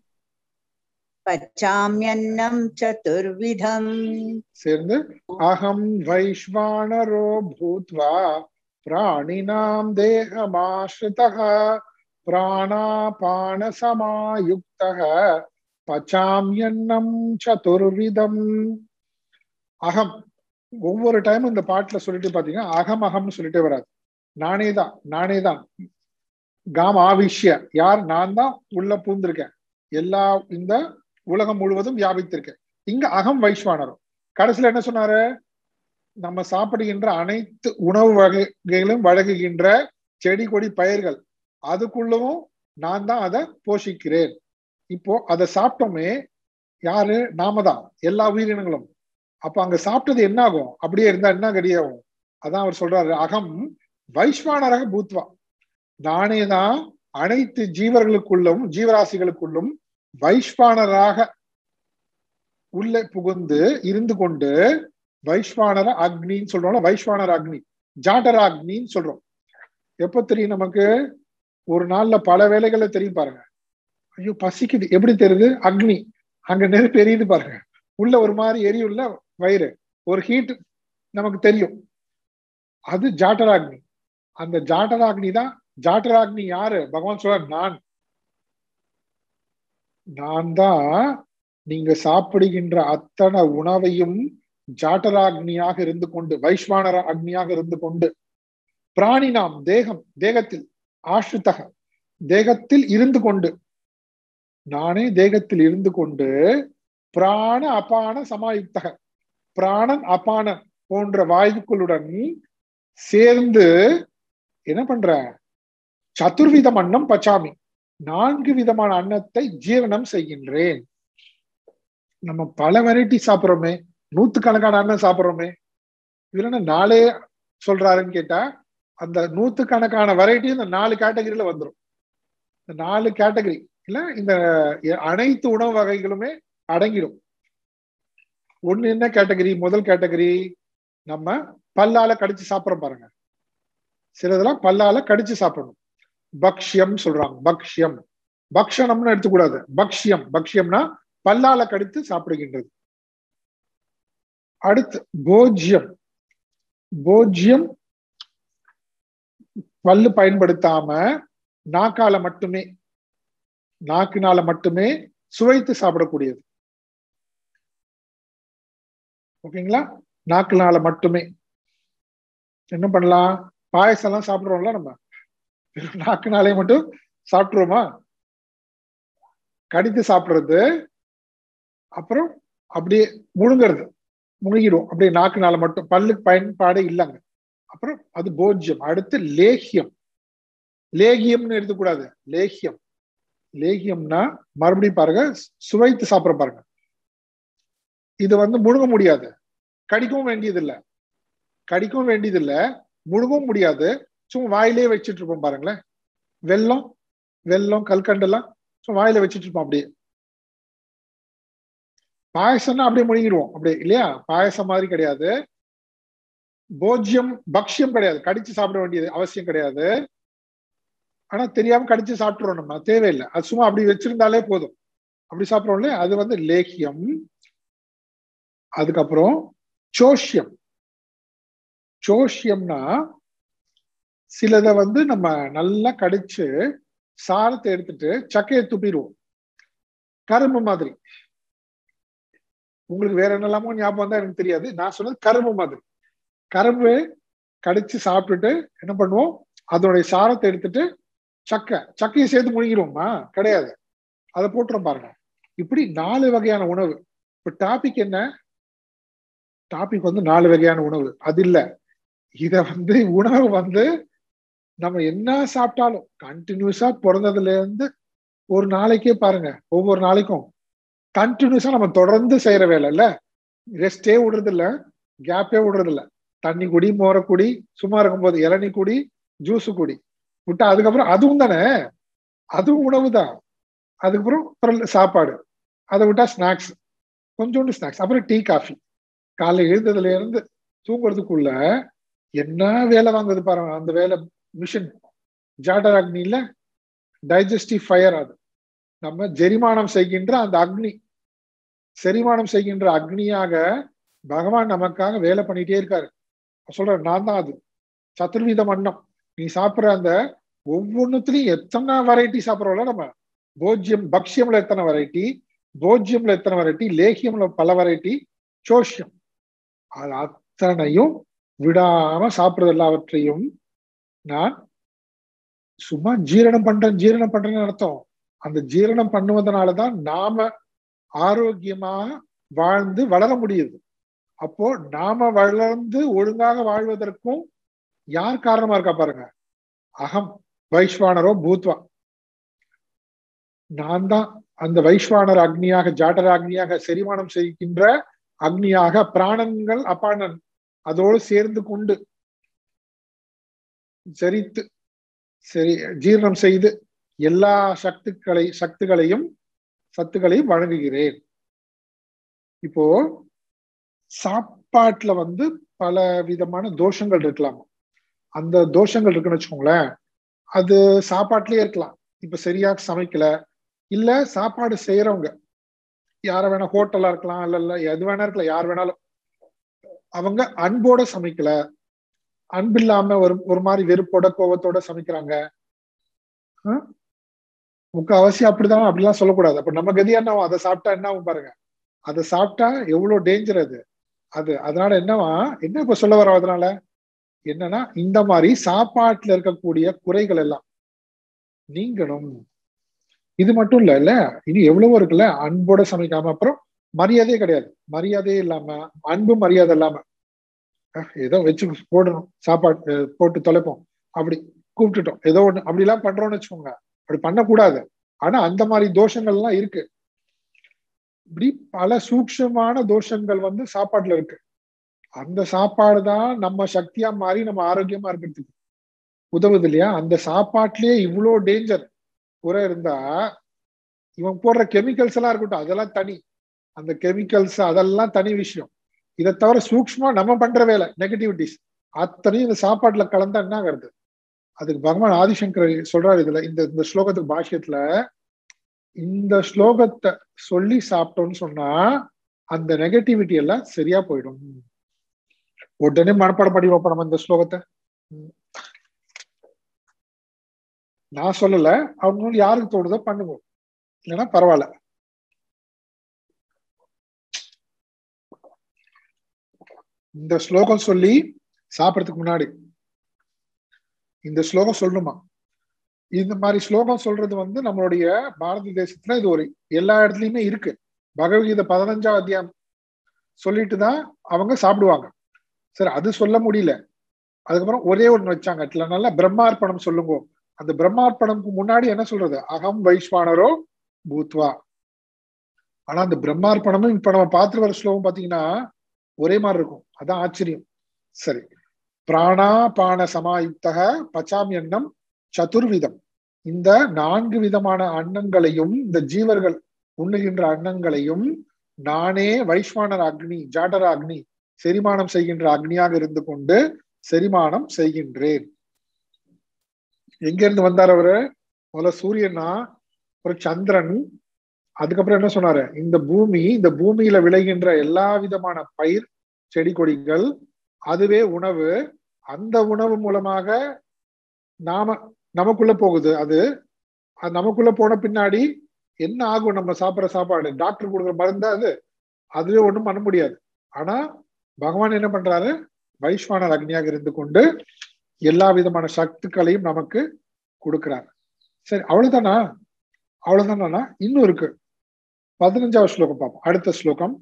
B: पचाम्यन्नं चतुर्विधम्
A: சேர்ந்து அகம் வைஸ்வானரோ பூத்வா பிராணினாம் தேகமாஸ்ரிதः பிராணாபான சமாயுக்தः பச்சாமியன்னம் சதுர்விதம். அகம் ஒவ்வொரு டைம் இந்த பாட்டுல சொல்லிட்டு பாத்தீங்கன்னா அகம் அகம்னு சொல்லிட்டே வராது. நானே தான் நானே தான் காம் ஆவிஷ்ய, யார் நான் தான் உள்ள பூந்திருக்கேன், எல்லா இந்த உலகம் முழுவதும் வியாபித்திருக்கேன். இங்க அகம் வைஸ்வானரும். கடைசியில என்ன சொன்னாரு, நம்ம சாப்பிடுகின்ற அனைத்து உணவு வகைகளும் வழங்குகின்ற செடி கொடி பயிர்கள் அதுக்குள்ளவும் நான் தான் அதை போஷிக்கிறேன். இப்போ அதை சாப்பிட்டோமே யாரு, நாம தான், எல்லா உயிரினங்களும். அப்ப அங்க சாப்பிட்டது என்ன ஆகும், அப்படியே இருந்தா என்ன கடியாகும். அதான் அவர் சொல்றாரு, அகம் வைஸ்வானராக பூத்வா, நானே தான் அனைத்து ஜீவர்களுக்குள்ளும் ஜீவராசிகளுக்குள்ளும் வைஸ்வானராக உள்ளே புகுந்து இருந்து கொண்டு, வைஸ்வானர அக்னின்னு சொல்றோம்ல, வைஸ்வானர அக்னி ஜாட்டர அக்னின்னு சொல்றோம். எப்ப தெரியும் நமக்கு, ஒரு நாள்ல பல வேலைகளை தெரியும் பாருங்க. ஐயோ பசிக்குது, எப்படி தெரியுது, அக்னி அங்க நெருப்பு எரியுது பாருங்க, உள்ள ஒரு மாதிரி எரியுள்ள வயிறு, ஒரு ஹீட் நமக்கு தெரியும், அது ஜாட்டராக்னி. அந்த ஜாட்டராக்னி தான். ஜாட்டராக்னி யாரு, பகவான் சொல்றார், நான் நான் தான் நீங்க சாப்பிடுகின்ற அத்தனை உணவையும் ஜாட்டராக்னியாக இருந்து கொண்டு, வைஸ்வானர அக்னியாக இருந்து கொண்டு, பிராணி நாம் தேகம் தேகத்தில் ஆஷ்ரிதக தேகத்தில் இருந்து கொண்டு, நானே தேகத்தில் இருந்து கொண்டு, பிராண அபான சமாயுக்தக பிராணன் அபானன் போன்ற வாயுக்களுடன் சேர்ந்து என்ன பண்ற, சதுர்விதம் அன்னம் பச்சாமி, நான்கு விதமான அன்னத்தை ஜீரணம் செய்கின்றேன். நம்ம பல வெரைட்டி சாப்பிட்றோமே, நூத்துக்கணக்கான அன்னம் சாப்பிட்றோமே, இதுல நாளே சொல்றாருன்னு கேட்டா அந்த நூத்துக்கணக்கான வெரைட்டி இந்த நாலு கேட்டகரியில வந்துடும். இந்த நாலு கேட்டகரி இல்ல, இந்த அனைத்து உணவு வகைகளுமே அடங்கிடும். ஒண்ணு என்ன கேட்டகரி, முதல் கேட்டகரி நம்ம பல்லால கடிச்சு சாப்பிட்றோம் பாருங்க, சிலதெல்லாம் பல்லால கடிச்சு சாப்பிடணும், பக்ஷ்யம் சொல்றாங்க. பக்ஷ்யம் பக்ஷணம்னு எடுத்துக்கூடாது, பக்ஷ்யம் பக்ஷ்யம்னா பல்லால கடித்து சாப்பிடுகின்றது. அடுத்து போஜ்யம், போஜ்யம் பல்லு பயன்படுத்தாம நாக்கால மட்டுமே, நாக்கினால மட்டுமே சுவைத்து சாப்பிடக்கூடியது. ஓகேங்களா, நாக்கினால மட்டுமே. என்ன பண்ணலாம், பாயசம் எல்லாம் சாப்பிடுறோம்ல நம்ம, நாக்குனாலே மட்டும் சாப்பிட்டுருவோமா, கடித்து சாப்பிடுறது, அப்புறம் அப்படியே முழுங்கிறது, முழுகிடும் அப்படியே நாக்குனால மட்டும், பல்லுக்கு பயன்பாடே இல்லைங்க. அப்புறம் அது போஜ்யம். அடுத்து லேகியம், லேகியம்னு எடுத்துக்கூடாது, லேகியம். லேகியம்னா மறுபடியும் பாருங்க, சுவைத்து சாப்பிட பாருங்க. இது வந்து முழுங்க முடியாது, கடிக்கவும் வேண்டியது இல்லை, கடிக்கவும் வேண்டியது இல்லை, முழுங்கவும் முடியாது, சும்மா வாயிலே வச்சுட்டு இருப்போம் பாருங்களேன். வெல்லம் வெல்லம் கல்கண்டெல்லாம் சும்மா வாயில வச்சுட்டு இருப்போம் அப்படியே. பாயசம்னா அப்படியே முழுங்கிடுவோம் அப்படியே, இல்லையா, பாயசம் மாதிரி கிடையாது. போஜ்யம் பக்ஷ்யம் கிடையாது, கடிச்சு சாப்பிட வேண்டியது அவசியம் கிடையாது. ஆனா தெரியாம கடிச்சு சாப்பிட்டுறோம் நம்ம, தேவையில்லை, அது சும்மா அப்படி வச்சிருந்தாலே போதும், அப்படி சாப்பிட்றோம் இல்லையா, அது வந்து லேகியம். அதுக்கப்புறம் சோஷ்யம். சோஷ்யம்னா சிலதை வந்து நம்ம நல்லா கடிச்சு சாரத்தை எடுத்துட்டு சக்கையை துப்பிடுவோம், கரும்பு மாதிரி. உங்களுக்கு வேற என்னெல்லாமோ ஞாபகம் வந்தா எனக்கு தெரியாது, நான் சொன்னது கரும்பு மாதிரி. கரும்பு கடிச்சு சாப்பிட்டுட்டு என்ன பண்ணுவோம், அதோடைய சாரத்தை எடுத்துட்டு சக்கை சக்கையை சேர்த்து முழுங்கிடுவோமா, கிடையாது, அதை போட்டுரும் பாருங்க. இப்படி நாலு வகையான உணவு. இப்ப டாபிக் என்ன, டாபிக் வந்து நாலு வகையான உணவு, அது இல்ல. இத வந்து உணவு வந்து நம்ம என்ன சாப்பிட்டாலும் கண்டினியூஸா பிறந்ததுல இருந்து ஒரு நாளைக்கே பாருங்க, ஒவ்வொரு நாளைக்கும் கண்டினியூஸா நம்ம தொடர்ந்து செய்யற வேலை இல்ல, ரெஸ்டே விடுறது இல்ல, கேப்பே விடுறது இல்ல. தண்ணி குடி, மோர குடி, சும்மா இருக்கும்போது இளநீ குடி, ஜூஸ் குடி, விட்டா அதுக்கப்புறம் அதுவும் தானே, அதுவும் உணவு தான். அதுக்கப்புறம் சாப்பாடு, அதை விட்டா ஸ்நாக்ஸ், கொஞ்சோண்டு ஸ்நாக்ஸ், அப்புறம் டீ காஃபி. காலைல எழுந்ததுல இருந்து தூங்குறதுக்குள்ள என்ன வேலை வாங்குது பாருங்க அந்த வேலை. மிஷின் ஜாடர் அக்னியில டைஜஸ்டிவ் ஃபயர், அது நம்ம ஜெரிமானம் செய்கின்ற அந்த அக்னி, செரிமானம் செய்கின்ற அக்னியாக பகவான் நமக்காக வேலை பண்ணிட்டே இருக்காரு. சொல்ற நான் தான் அது. சதுர்விதம் அன்னம், நீ சாப்பிடுற அந்த ஒவ்வொன்னுத்திலையும் எத்தனை வெரைட்டி சாப்பிட்றோம்ல நம்ம. போஜ்யம், பக்ஷ்யம்ல எத்தனை வெரைட்டி, போஜ்யம்ல எத்தனை வெரைட்டி, லேகியம்ல பல வெரைட்டி, சோஷ்யம், அது அத்தனையும் விடாம சாப்பிடுறது எல்லாவற்றையும் நான் சும்மா ஜீரணம் பண்றேன் ஜீரணம் பண்றேன்னு அர்த்தம். அந்த ஜீரணம் பண்ணுவதனாலதான் நாம ஆரோக்கியமாக வாழ்ந்து வளர முடியுது. அப்போ நாம வளர்ந்து ஒழுங்காக வாழ்வதற்கும் யார் காரணமா இருக்கா பாருங்க. அகம் வைஸ்வானரோ பூத்வா, நான் தான் அந்த வைஸ்வானர் அக்னியாக, ஜாடர அக்னியாக, செரிமானம் செய்கின்ற அக்னியாக, பிராணன்கள் அபானன் அதோடு சேர்ந்து கொண்டு செரித்து சரி ஜீரணம் செய்து எல்லா சக்திகளை சக்திகளையும் சத்துக்களையும் வழங்குகிறேன். இப்போ சாப்பாட்டுல வந்து பல விதமான தோஷங்கள் இருக்கலாம். அந்த தோஷங்கள் இருக்குன்னு வச்சுக்கோங்களேன், அது சாப்பாட்டுலயே இருக்கலாம். இப்ப சரியா சமைக்கல, இல்ல சாப்பாடு செய்யறவங்க யார வேணா, ஹோட்டலா இருக்கலாம், இல்ல இல்ல எது வேணா இருக்கலாம், யார் வேணாலும் அவங்க அன்போட சமைக்கல, அன்பு இல்லாம ஒரு ஒரு மாதிரி வெறுப்போட கோபத்தோட சமைக்கிறாங்க. முக்கால்வாசி அப்படிதான். அப்படிலாம் சொல்லக்கூடாது. அப்ப நம்ம கதி என்ன ஆகும், அதை சாப்பிட்டா என்ன ஆகும் பாருங்க. அதை சாப்பிட்டா எவ்வளவு டேஞ்சர் அது அது அதனால என்னவா என்ன இப்ப சொல்ல வரோம், அதனால என்னன்னா இந்த மாதிரி சாப்பாட்டுல இருக்கக்கூடிய குறைகள் எல்லாம் நீங்கணும். இது மட்டும் இல்ல இல்ல இனி எவ்வளவோ இருக்குல்ல. அன்போட சமைக்காம, அப்புறம் மரியாதையே கிடையாது, மரியாதையே இல்லாம, அன்பு மரியாதை இல்லாம ஏதோ வச்சு போடணும், சாப்பாடு போட்டு தொலைப்போம், அப்படி கூப்பிட்டுட்டோம் ஏதோ ஒண்ணு அப்படி எல்லாம் பண்றோம்னு வச்சுக்கோங்க. அப்படி பண்ணக்கூடாது. ஆனா அந்த மாதிரி தோஷங்கள் எல்லாம் இருக்கு. இப்படி பல சூக்ஷமான தோஷங்கள் வந்து சாப்பாட்டுல இருக்கு. அந்த சாப்பாடு தான் நம்ம சக்தியா மாறி நம்ம ஆரோக்கியமா இருக்கிறதுக்கு உதவுது இல்லையா. அந்த சாப்பாட்டுலயே இவ்வளோ டேஞ்சர் குறை இருந்தா, இவன் போடுற கெமிக்கல்ஸ் எல்லாம் இருக்கட்டும், அதெல்லாம் தனி. அந்த கெமிக்கல்ஸ் அதெல்லாம் தனி விஷயம். இதை தவிர சூக்ஷ்மா நம்ம பண்ற வேலை நெகட்டிவிட்டிஸ் அத்தனையும் இந்த சாப்பாட்டுல கலந்தா என்ன ஆகுறது. அதுக்கு பகவான் ஆதிசங்கர் சொல்றாரு இதுல, இந்த இந்த ஸ்லோகத்துக்கு பாஷ்யத்துல, இந்த ஸ்லோகத்தை சொல்லி சாப்பிட்டோம்னு சொன்னா அந்த நெகட்டிவிட்டி எல்லாம் சரியா போயிடும். உடனே மனப்பாடம் பண்ணி வைப்போம் நம்ம இந்த ஸ்லோகத்தை. நான் சொல்லல, அவங்க யாருக்கு தோணுதோ பண்ணுங்க, இல்லைன்னா பரவாயில்ல. இந்த ஸ்லோகம் சொல்லி சாப்பிடறதுக்கு முன்னாடி இந்த ஸ்லோகம் சொல்லணுமா? இந்த மாதிரி ஸ்லோகம் சொல்றது வந்து நம்மளுடைய பாரத தேசத்துல இது ஒரு எல்லா இடத்துலயுமே இருக்கு. பகவத்கீதை பதினஞ்சாம் அத்தியாயம் சொல்லிட்டு தான் அவங்க சாப்பிடுவாங்க. சரி, அது சொல்ல முடியல. அதுக்கப்புறம் ஒரே ஒண்ணு வச்சாங்க, நல்ல பிரம்மார்ப்பணம் சொல்லுங்க. அந்த பிரம்மார்ப்பணம்க்கு முன்னாடி என்ன சொல்றது, அகம் வைஸ்வானரோ பூத்வா. ஆனா அந்த பிரம்மார்ப்பணமும் இப்ப நம்ம பார்த்துட்டு வர ஸ்லோகம் பாத்தீங்கன்னா ஒரே மாதிரி இருக்கும். அதான் ஆச்சரியம். சரி, பிராணாபான சமாயுக்தக பச்சாமி அன்னம் சதுர்விதம். இந்த நான்கு விதமான அன்னங்களையும், இந்த ஜீவர்கள் உண்ணுகின்ற அன்னங்களையும் நானே வைஸ்வானர் அக்னி, ஜாடர அக்னி, செரிமானம் செய்கின்ற அக்னியாக இருந்து கொண்டு செரிமானம் செய்கின்றேன். எங்க இருந்து வந்தார் அவரு? முதல்ல சூரியனா, ஒரு சந்திரன், அதுக்கப்புறம் என்ன சொன்னாரு, இந்த பூமி, இந்த பூமியில விளைகின்ற எல்லா விதமான பயிர் செடி கொடிகள், அதுவே உணவு. அந்த உணவு மூலமாக நாம நமக்குள்ள போகுது. அது நமக்குள்ள போன பின்னாடி என்ன ஆகும், நம்ம சாப்பிட்ற சாப்பாடு, டாக்டர் கொடுக்குற மருந்து, அது அதுவே ஒண்ணும் பண்ண முடியாது. ஆனா பகவான் என்ன பண்றாரு, வைஸ்வானர் அக்னியாக இருந்து கொண்டு எல்லா விதமான சக்திகளையும் நமக்கு கொடுக்கிறார். சரி, அவ்வளவுதானா? அவ்வளவுதானா? இன்னும் இருக்கு. பதினஞ்சாவது ஸ்லோகம் பார்ப்போம். அடுத்த ஸ்லோகம்,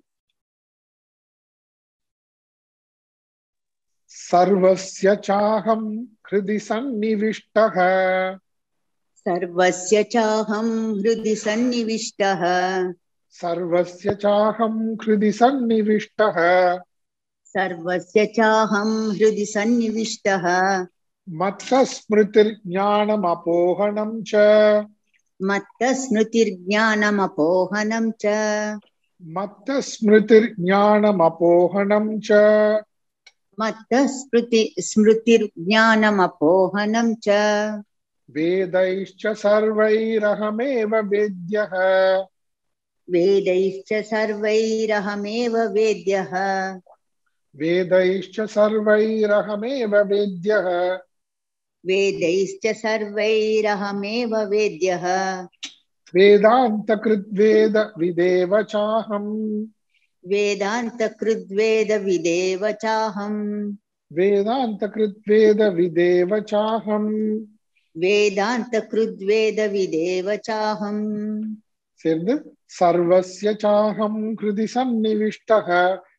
A: சர்வஸ்ய சாஹம் ஹ்ருதி சந்நிவிஷ்டஹ.
B: சர்வஸ்ய சாஹம் ஹ்ருதி சந்நிவிஷ்டஹ.
A: சர்வஸ்ய சாஹம் ஹ்ருதி சந்நிவிஷ்டஹ.
B: சர்வஸ்ய சாஹம் ஹ்ருதி சந்நிவிஷ்டஹ.
A: மத்த ஸ்மிருதிர் ஞானம் அபோஹனம் ச.
B: மத்த ஸ்மிருதிர் ஞானம் அபோஹனம் ச.
A: மத்த ஸ்மிருதிர் ஞானம் அபோஹனம் ச.
B: मत्त स्मृति स्मृतिर्ज्ञानमपोहनं च
A: वेदैश्च सर्वैरहमेव वेद्यः
B: वेदैश्च सर्वैरहमेव वेद्यः
A: वेदैश्च सर्वैरहमेव वेद्यः
B: वेदैश्च सर्वैरहमेव वेद्यः
A: वेदान्तकृद्वेद विदेव चाहम्
B: वेदान्तकृद्वेद विदेव चाहम्
A: वेदान्तकृद्वेद विदेव चाहम्
B: वेदान्तकृद्वेद विदेव चाहम्
A: சேர்ந்து सर्वस्य चाहम् हृदि सन्निविष्टः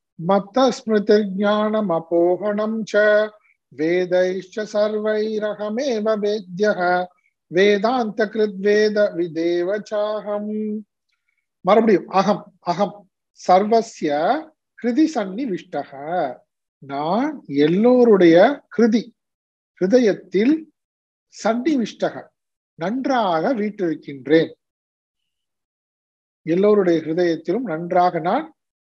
A: मत्तस्मृतिर्ज्ञानमपोहनं च वेदैश्च सर्वैरहमेव वेद्यः वेदान्तकृद्वेद विदेव चाहम् மறுபடியும் அகம் அகம் சர்வஸ்ய ஹிருதி சன்னிவிஷ்டः நான் எல்லோருடைய ஹிருதி ஹிருதயத்தில் சன்னிவிஷ்டக நன்றாக வீற்றிருக்கின்றேன். எல்லோருடைய ஹிருதயத்திலும் நன்றாக நான்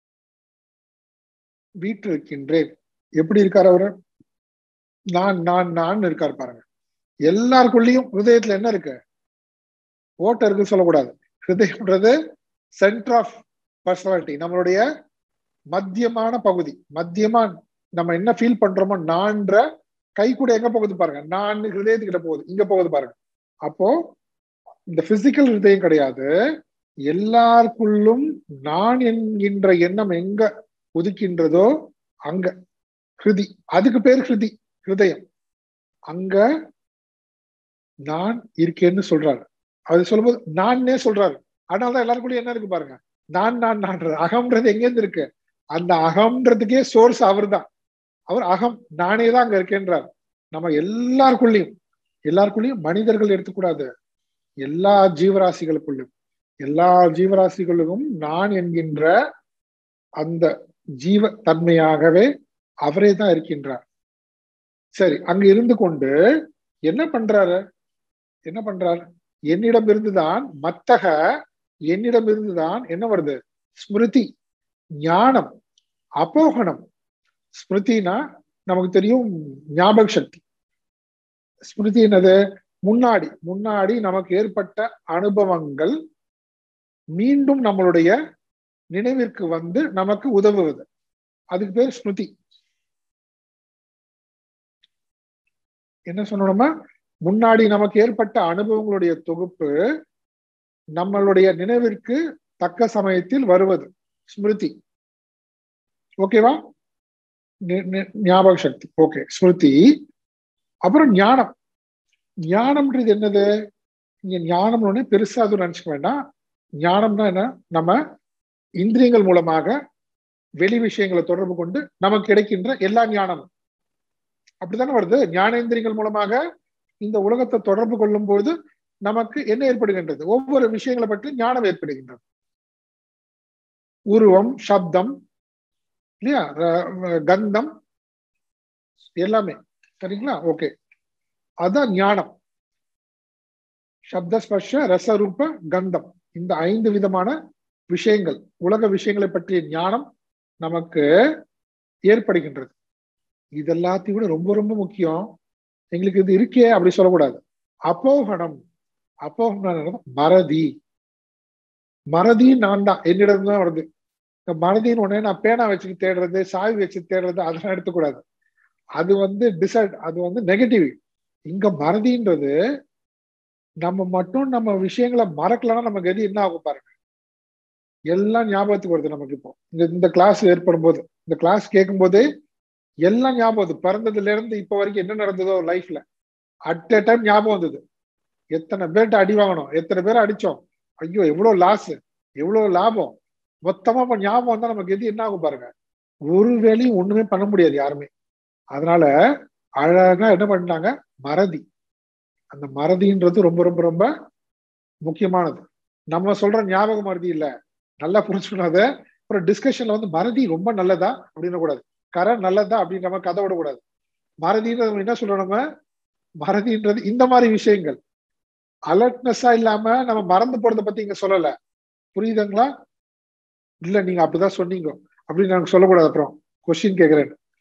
A: வீற்றிருக்கின்றேன். எப்படி இருக்கார் அவரு? நான் நான் நான் இருக்கார் பாருங்க. எல்லாருக்குள்ளயும் ஹிருதயத்துல என்ன இருக்கு? ஓட்ட இருக்கு சொல்லக்கூடாது. ஹிருதயம்ன்றது சென்டர் ஆஃப் பர்சனாலிட்டி, நம்மளுடைய மத்தியமான பகுதி. மத்தியமா நம்ம என்ன ஃபீல் பண்றோமோ நான்ற கை கூட எங்க போகுது பாருங்க, நான் ஹிருதயத்துக்கிட்ட போகுது, இங்க போகுது பாருங்க. அப்போ இந்த பிசிக்கல் ஹிருதயம் கிடையாது, எல்லாருக்குள்ளும் நான் என்கின்ற எண்ணம் எங்க உதிக்கின்றதோ அங்க ஹிருதி, அதுக்கு பேர் ஹிருதி ஹிருதயம். அங்க நான் இருக்கேன்னு சொல்றாரு. அது சொல்லும்போது நான்னே சொல்றாரு. அதனாலதான் எல்லாருக்குள்ளயும் என்ன இருக்கு பாருங்க, நான் நான் நான்றது. அகம்ன்றது எங்கேருந்து இருக்கு? அந்த அகம்ன்றதுக்கே சோர்ஸ் அவர் தான். அவர் அகம் நானே தான் அங்க இருக்கேன்றார். நம்ம எல்லாருக்குள்ளயும் எல்லாருக்குள்ளயும் மனிதர்கள் எடுத்துக்கூடாது, எல்லா ஜீவராசிகளுக்குள்ளும் எல்லா ஜீவராசிகளுக்கும் நான் என்கின்ற அந்த ஜீவ தன்மையாகவே அவரே தான் இருக்கின்றார். சரி, அங்க இருந்து கொண்டு என்ன பண்றாரு என்ன பண்றாரு என்னிடம் இருந்துதான் மத்தக, என்னிடம் இருந்துதான் என்ன வருது? ஸ்மிருதி, ஞானம், அபோகனம். ஸ்மிருதினா நமக்கு தெரியும் ஞாபக சக்தி. ஸ்மிருதி என்னது? முன்னாடி முன்னாடி நமக்கு ஏற்பட்ட அனுபவங்கள் மீண்டும் நம்மளுடைய நினைவிற்கு வந்து நமக்கு உதவுவது, அதுக்கு பேர் ஸ்மிருதி. என்ன சொன்னோம்னா, முன்னாடி நமக்கு ஏற்பட்ட அனுபவங்களுடைய தொகுப்பு நம்மளுடைய நினைவிற்கு தக்க சமயத்தில் வருவது ஸ்மிருதி. ஓகேவா? ஞாபக சக்தி. ஓகே, ஸ்மிருதி. அப்புறம் ஞானம். ஞானம்ன்றது என்னது? இங்க ஞானம் ஒண்ணு பெருசா அதுவும் நினைச்சுக்க வேண்டாம். ஞானம்னா என்ன? நம்ம இந்திரியங்கள் மூலமாக வெளி விஷயங்களை தொடர்பு கொண்டு நமக்கு கிடைக்கின்ற எல்லா ஞானமும் அப்படித்தானே வருது. ஞானேந்திரியங்கள் மூலமாக இந்த உலகத்தை தொடர்பு கொள்ளும் போது நமக்கு என்ன ஏற்படுகின்றது? ஒவ்வொரு விஷயங்களை பற்றி ஞானம் ஏற்படுகின்றது. உருவம், சப்தம், இல்லையா, கந்தம், எல்லாமே. சரிங்களா? ஓகே, அதான் ஞானம். சப்த, ஸ்பர்ஷ, ரசரூப, கந்தம், இந்த ஐந்து விதமான விஷயங்கள், உலக விஷயங்களை பற்றிய ஞானம் நமக்கு ஏற்படுகின்றது. இதெல்லாத்தையும் கூட ரொம்ப ரொம்ப முக்கியம். எங்களுக்கு இது இருக்கே அப்படி சொல்லக்கூடாது. அப்போகணம். அப்போகணம் மறதி. மறதி நான் தான், என்னிடம் தான் வருது. இந்த மறதின்னு உடனே நான் பேனா வச்சு தேடுறது, சாவி வச்சு தேடுறது, அதெல்லாம் எடுத்துக்கூடாது. அது வந்து டிசைட், அது வந்து நெகட்டிவ். இங்க மறதின்றது நம்ம மட்டும் நம்ம விஷயங்களை மறக்கலன்னா நமக்கு எது என்ன ஆகும் பாருங்க, எல்லாம் ஞாபகத்துக்கு வருது நமக்கு. இப்போ இந்த இந்த கிளாஸ் ஏற்படும் போது, இந்த கிளாஸ் கேட்கும் போதே எல்லாம் ஞாபகம் வருது. பிறந்ததுல இருந்து இப்ப வரைக்கும் என்ன நடந்ததோ லைஃப்ல அட் எ டைம் ஞாபகம் வந்தது. எத்தனை பேர்ட்ட அடி வாங்கணும், எத்தனை பேரை அடிச்சோம், ஐயோ எவ்வளவு லாஸ், எவ்வளவு லாபம், மொத்தமா இப்ப ஞாபகம் வந்தா நமக்கு எது என்ன ஆகும் பாருங்க, ஒரு வேலையும் ஒண்ணுமே பண்ண முடியாது யாருமே. அதனால அழகா என்ன பண்ணாங்க, மறதி. அந்த மறதின்றது ரொம்ப ரொம்ப ரொம்ப முக்கியமானது. நம்ம சொல்ற ஞாபக மறதி இல்ல, நல்லா புரிஞ்சுக்கணும். அப்புறம் டிஸ்கஷன்ல வந்து மறதி ரொம்ப நல்லதா அப்படின்னு கூடாது, கரை நல்லதா அப்படின்னு நம்ம கதை விடக்கூடாது. மறதின்றது என்ன சொல்றோம், நம்ம மறதின்றது இந்த மாதிரி விஷயங்கள் அலர்ட்னஸா இல்லாம நம்ம மறந்து போறதை பத்தி இங்க சொல்லல. புரியுதுங்களா? இல்ல நீங்க அப்படிதான் சொன்னீங்க அப்படின்னு நாங்க சொல்லக்கூடாது. அப்புறம் கொஸ்டின் கேட்கிறேன்,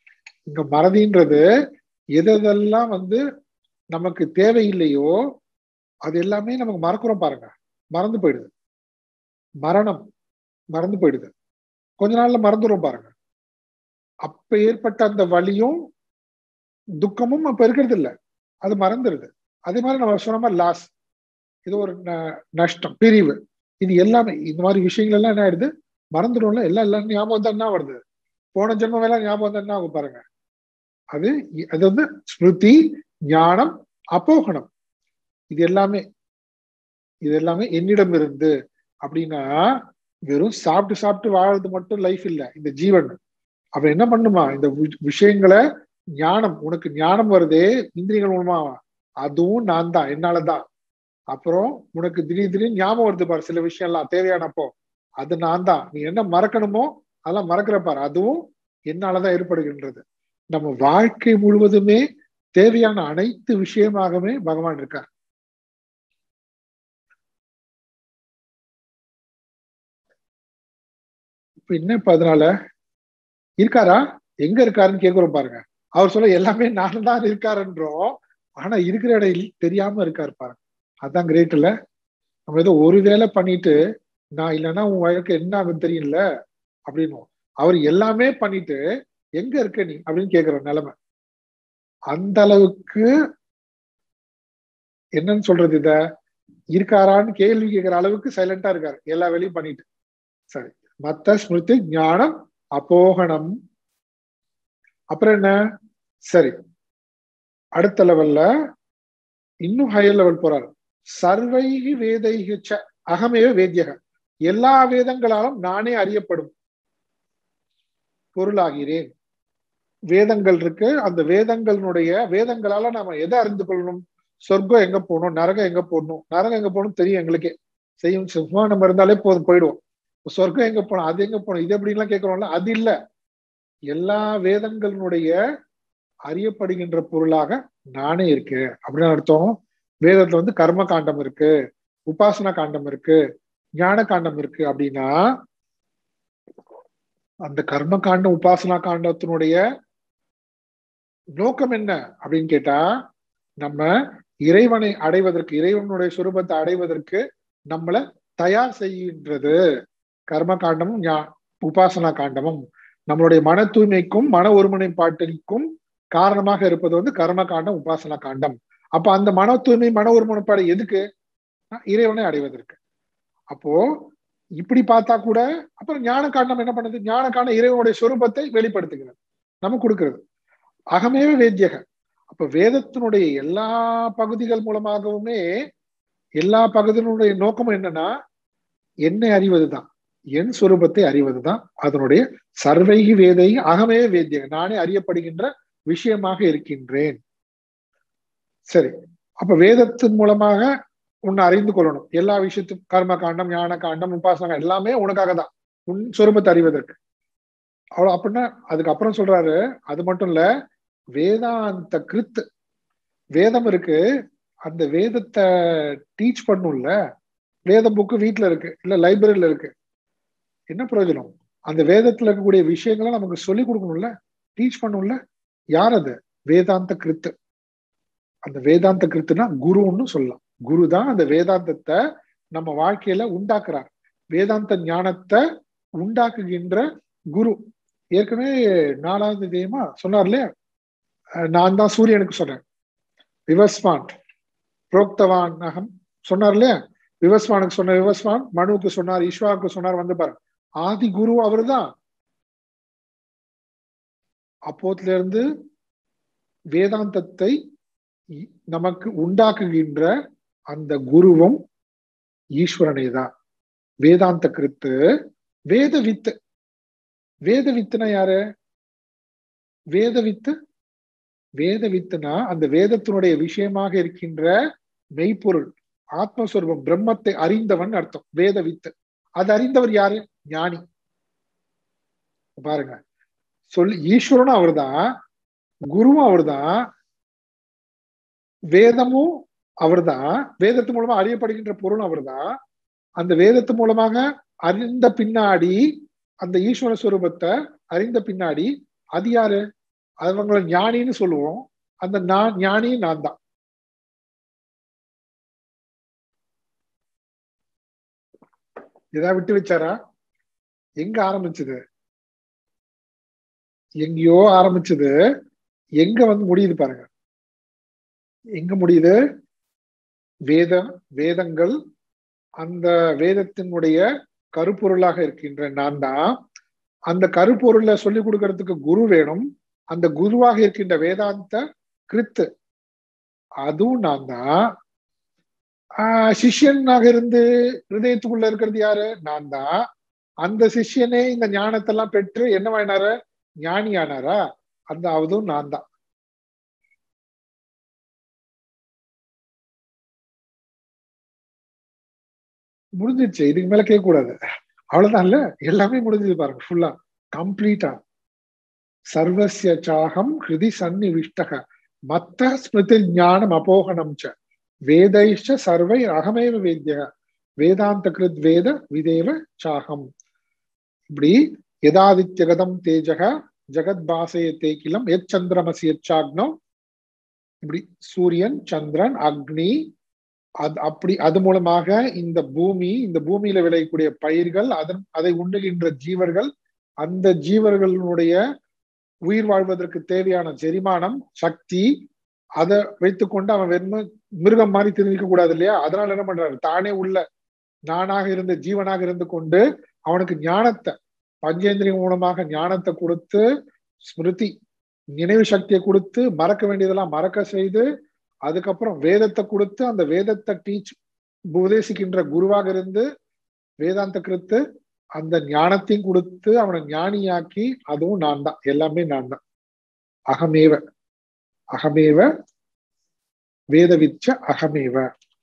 A: இங்க மறதின்றது எதெல்லாம் வந்து நமக்கு தேவையில்லையோ அது எல்லாமே நமக்கு மறக்கிறோம் பாருங்க, மறந்து போயிடுது. மரணம் மறந்து போயிடுது, கொஞ்ச நாள்ல மறந்துடும் பாருங்க. அப்ப ஏற்பட்ட அந்த வலியும் துக்கமும் அப்ப இருக்கிறது இல்லை, அது மறந்துடுது. அதே மாதிரி நம்ம சொன்ன மாதிரி லாஸ், இது ஒரு நஷ்டம், பிரிவு, இது எல்லாமே இந்த மாதிரி விஷயங்கள் எல்லாம் என்ன ஆயிடுது, மறந்துடும்ல. எல்லாம் எல்லாம் ஞாபகம் தான் என்ன வருது, போன ஜென்மம் எல்லாம் ஞாபகம் தான் என்ன ஆகும் பாருங்க. அது அது வந்து ஸ்மிருதி, ஞானம், அப்போகணம், இது எல்லாமே இது எல்லாமே என்னிடம் இருந்து. அப்படின்னா வெறும் சாப்பிட்டு சாப்பிட்டு வாழறது மட்டும் லைஃப் இல்லை இந்த ஜீவன். அப்ப என்ன பண்ணுமா, இந்த விஷயங்களை ஞானம், உனக்கு ஞானம் வருதே இந்திரியங்கள் மூலமா, அதுவும் நான் தான், என்னாலதான். அப்புறம் உனக்கு திடீர் திடீர்னு ஞாபகம் வருது பாரு சில விஷயம் எல்லாம் தேவையானப்போ, அது நான் தான். நீ என்ன மறக்கணுமோ அதெல்லாம் மறக்கிற பாரு, அதுவும் என்னாலதான் ஏற்படுகின்றது. நம்ம வாழ்க்கை முழுவதுமே தேவையான அனைத்து விஷயமாகவே பகவான் இருக்கார். இப்ப என்ன, இப்ப அதனால இருக்காரா, எங்க இருக்காருன்னு கேக்குறோம் பாருங்க. அவர் சொல்ல எல்லாமே நான் தான் இருக்காருன்றோம், ஆனா இருக்கிற இடம் தெரியாம இருக்காரு பாருங்க. அதான் கிரேட் இல்ல. நம்ம ஏதோ ஒரு வேலை பண்ணிட்டு நான் இல்லைன்னா உன் வாழ்க்கை என்ன ஆகுன்னு தெரியல அப்படின்னு, அவர் எல்லாமே பண்ணிட்டு எங்க இருக்க நீ அப்படின்னு கேக்குற நிலைமை. அந்த அளவுக்கு என்னன்னு சொல்றது, இத இருக்காரான்னு கேள்வி கேட்கிற அளவுக்கு சைலண்டா இருக்காரு, எல்லா வேலையும் பண்ணிட்டு. சரி, மத்த ஸ்மிருதி, ஞானம், அப்போகணம். அப்புறம் என்ன, சரி அடுத்த லெவல்ல இன்னும் ஹையர் லெவல் போறாரு. சர்வைகி வேதைகிச்ச அகமேவ வேத்யக, எல்லா வேதங்களாலும் நானே அறியப்படும் பொருளாகிறேன். வேதங்கள் இருக்கு, அந்த வேதங்களுடைய வேதங்களால நாம எதை அறிந்து கொள்ளணும், சொர்க்கம் எங்க போகணும், நரகம் எங்க போடணும். நரகம் எங்க போகணும் தெரியும் எங்களுக்கே, செய்யும் சும்மா நம்ம இருந்தாலே போதும் போயிடுவோம். சொர்க்கம் எங்க போனோம், அது எங்க போனோம், இது எப்படின்லாம் கேட்கிறோம்ல, அது இல்ல. எல்லா வேதங்களுடைய அறியப்படுகின்ற பொருளாக நானே இருக்கேன் அப்படின்னு அர்த்தம். வேதத்துல வந்து கர்ம காண்டம் இருக்கு, உபாசனா காண்டம் இருக்கு, ஞான காண்டம் இருக்கு. அப்படின்னா அந்த கர்ம காண்டம் உபாசனா காண்டத்தினுடைய நோக்கம் என்ன அப்படின்னு கேட்டா, நம்ம இறைவனை அடைவதற்கு, இறைவனுடைய சுரூபத்தை அடைவதற்கு நம்மளை தயார் செய்கின்றது. கர்ம காண்டமும் உபாசனா காண்டமும் நம்மளுடைய மன தூய்மைக்கும் மன ஒருமுனைப்பாட்டிற்கும் காரணமாக இருப்பது வந்து கர்ம காண்டம், உபாசனா காண்டம். அப்ப அந்த மன தூய்மை, மன ஒருமுனைப்பாடு எதுக்கு, இறைவனை அடைவதற்கு. அப்போ இப்படி பார்த்தா கூட அப்புறம் ஞான காண்டம் என்ன பண்ணுது, ஞான காண்டம் இறைவனுடைய சொரூபத்தை வெளிப்படுத்துகிறது, நமக்கு கொடுக்கிறது. அகமேவ வேத்யக, அப்ப வேதத்தினுடைய எல்லா பகுதிகள் மூலமாகவுமே எல்லா பகுதியினுடைய நோக்கமும் என்னன்னா என்னை அறிவதுதான், என் சொரூபத்தை அறிவதுதான். அதனுடைய சர்வைகி வேதை அகமே வேத்யக, நானே அறியப்படுகின்ற விஷயமாக இருக்கின்றேன். சரி, அப்ப வேதத்தின் மூலமாக உன்னை அறிந்து கொள்ளணும். எல்லா விஷயத்துக்கும் கர்ம காண்டம், ஞான காண்டம், உபாசனம் எல்லாமே உனக்காக தான், உன் சொரூபத்தை அறிவதற்கு. அவ்வளவு. அப்படின்னா அதுக்கப்புறம் சொல்றாரு, அது மட்டும் இல்ல, வேதாந்த கிருத்து, வேதம் இருக்கு, அந்த வேதத்தை டீச் பண்ணும்ல. வேத புக்கு வீட்டுல இருக்கு, இல்ல லைப்ரரியில இருக்கு, என்ன பிரயோஜனம்? அந்த வேதத்துல இருக்கக்கூடிய விஷயங்களை நமக்கு சொல்லி கொடுக்கணும்ல, டீச் பண்ணும்ல. யார் அது? வேதாந்த கிருத்து. அந்த வேதாந்த கிருத்துனா குருன்னு சொல்லலாம். குரு தான் அந்த வேதாந்தத்தை நம்ம வாழ்க்கையில உண்டாக்குறார். வேதாந்த ஞானத்தை உண்டாக்குகின்ற குரு. ஏற்கனவே நாலாவது தேயமா சொன்னார் இல்லையா, நான் தான் சூரியனுக்கு சொன்னேன், விவஸ்வான் புரோக்தவான் அகம் சொன்னார் இல்லையா. விவஸ்வானுக்கு சொன்ன விவஸ்வான், மனுவுக்கு சொன்னார், ஈஸ்வராவுக்கு சொன்னார். வந்து பாருங்க, ஆதி குரு அவரு தான். அப்போத்துல இருந்து வேதாந்தத்தை நமக்கு உண்டாக்குகின்ற அந்த குருவும் ஈஸ்வரனே தான். வேதாந்த கிருத்து வேத வித்து. வேத வித்துனா யாரு? வேத வித்து, வேத வித்துனா அந்த வேதத்தினுடைய விஷயமாக இருக்கின்ற மெய்ப்பொருள் ஆத்மஸ்வரூபம் பிரம்மத்தை அறிந்தவன் அர்த்தம். வேத வித்து, அது அறிந்தவர் யாரு? ஞானி. பாருங்க, சொல்லி ஈஸ்வரனும் அவர் தான், குருவும் அவர் தான், வேதமும் அவர் தான், வேதத்து மூலமா அறியப்படுகின்ற பொருளும் அவர் தான். அந்த வேதத்து மூலமாக அறிந்த பின்னாடி, அந்த ஈஸ்வர ஸ்வரூபத்தை அறிந்த பின்னாடி அது யாரு? அவங்களை ஞானின்னு சொல்லுவோம். அந்த நான் ஞானி நான் தான். ஏதாவது விட்டு வச்சாரா? எங்க ஆரம்பிச்சது? எங்கேயோ ஆரம்பிச்சது, எங்க வந்து முடியுது பாருங்க. எங்க முடியுது? வேதம், வேதங்கள், அந்த வேதத்தினுடைய கருப்பொருளாக இருக்கின்ற நான் தான். அந்த கருப்பொருளை சொல்லிக் கொடுக்கறதுக்கு குரு வேணும். அந்த குருவாக இருக்கின்ற வேதாந்த கிருத்து, அதுவும் நான் தான். ஆஹ் சிஷ்யனாக இருந்து ஹிருதயத்துக்குள்ள இருக்கிறது யாரு? நான் தான். அந்த சிஷ்யனே இந்த ஞானத்தெல்லாம் பெற்று என்னவாயினாரு? ஞானி ஆனாரா? அந்த அதுவும் நான் தான். முடிஞ்சிருச்சு. இதுக்கு மேல கேட்க கூடாது. அவ்வளவுதான் இல்ல, எல்லாமே முடிஞ்சது பாருங்க. ஃபுல்லா கம்ப்ளீட்டா. சர்வஸ்ய சாகம் ஹிருதி சன்னிவிஷ்டக மத்த ஸ்மிருதி ஞானம் அபோகனம் ச வேதைஷ்ட சர்வை அகமேவ வேத்ய வேதாந்த கிருத் வேத விதேவ சாகம். இப்படி யதாதித்யகதம் தேஜக ஜெகத் பாசயத்தே கிலம் எச் சந்திரமசி எச்சாக்னோ. இப்படி சூரியன், சந்திரன், அக்னி, அது அப்படி அது மூலமாக இந்த பூமி, இந்த பூமியில விளையக்கூடிய பயிர்கள், அதன் அதை உண்ணுகின்ற ஜீவர்கள், அந்த ஜீவர்களுடைய உயிர் வாழ்வதற்கு தேவையான செரிமானம், சக்தி, அதை வைத்துக்கொண்டு அவன் வெறும் மிருகம் மாதிரி தெரிவிக்க கூடாது இல்லையா? அதனால என்ன பண்றாரு? தானே உள்ள நானாக இருந்த ஜீவனாக இருந்து கொண்டு அவனுக்கு ஞானத்தை, பஞ்சேந்திரியம் மூலமாக ஞானத்தை கொடுத்து, ஸ்மிருதி நினைவு சக்தியை கொடுத்து, மறக்க வேண்டியதெல்லாம் மறக்க செய்து, அதுக்கப்புறம் வேதத்தை கொடுத்து, அந்த வேதத்தை டீச் உபதேசிக்கின்ற குருவாக இருந்து வேதாந்த கிருத்து அந்த ஞானத்தையும் கொடுத்து அவனை ஞானியாக்கி, அதுவும் நான் தான். எல்லாமே நான் தான். அகமேவ அகமேவ வேதவிச்ச அகமேவ.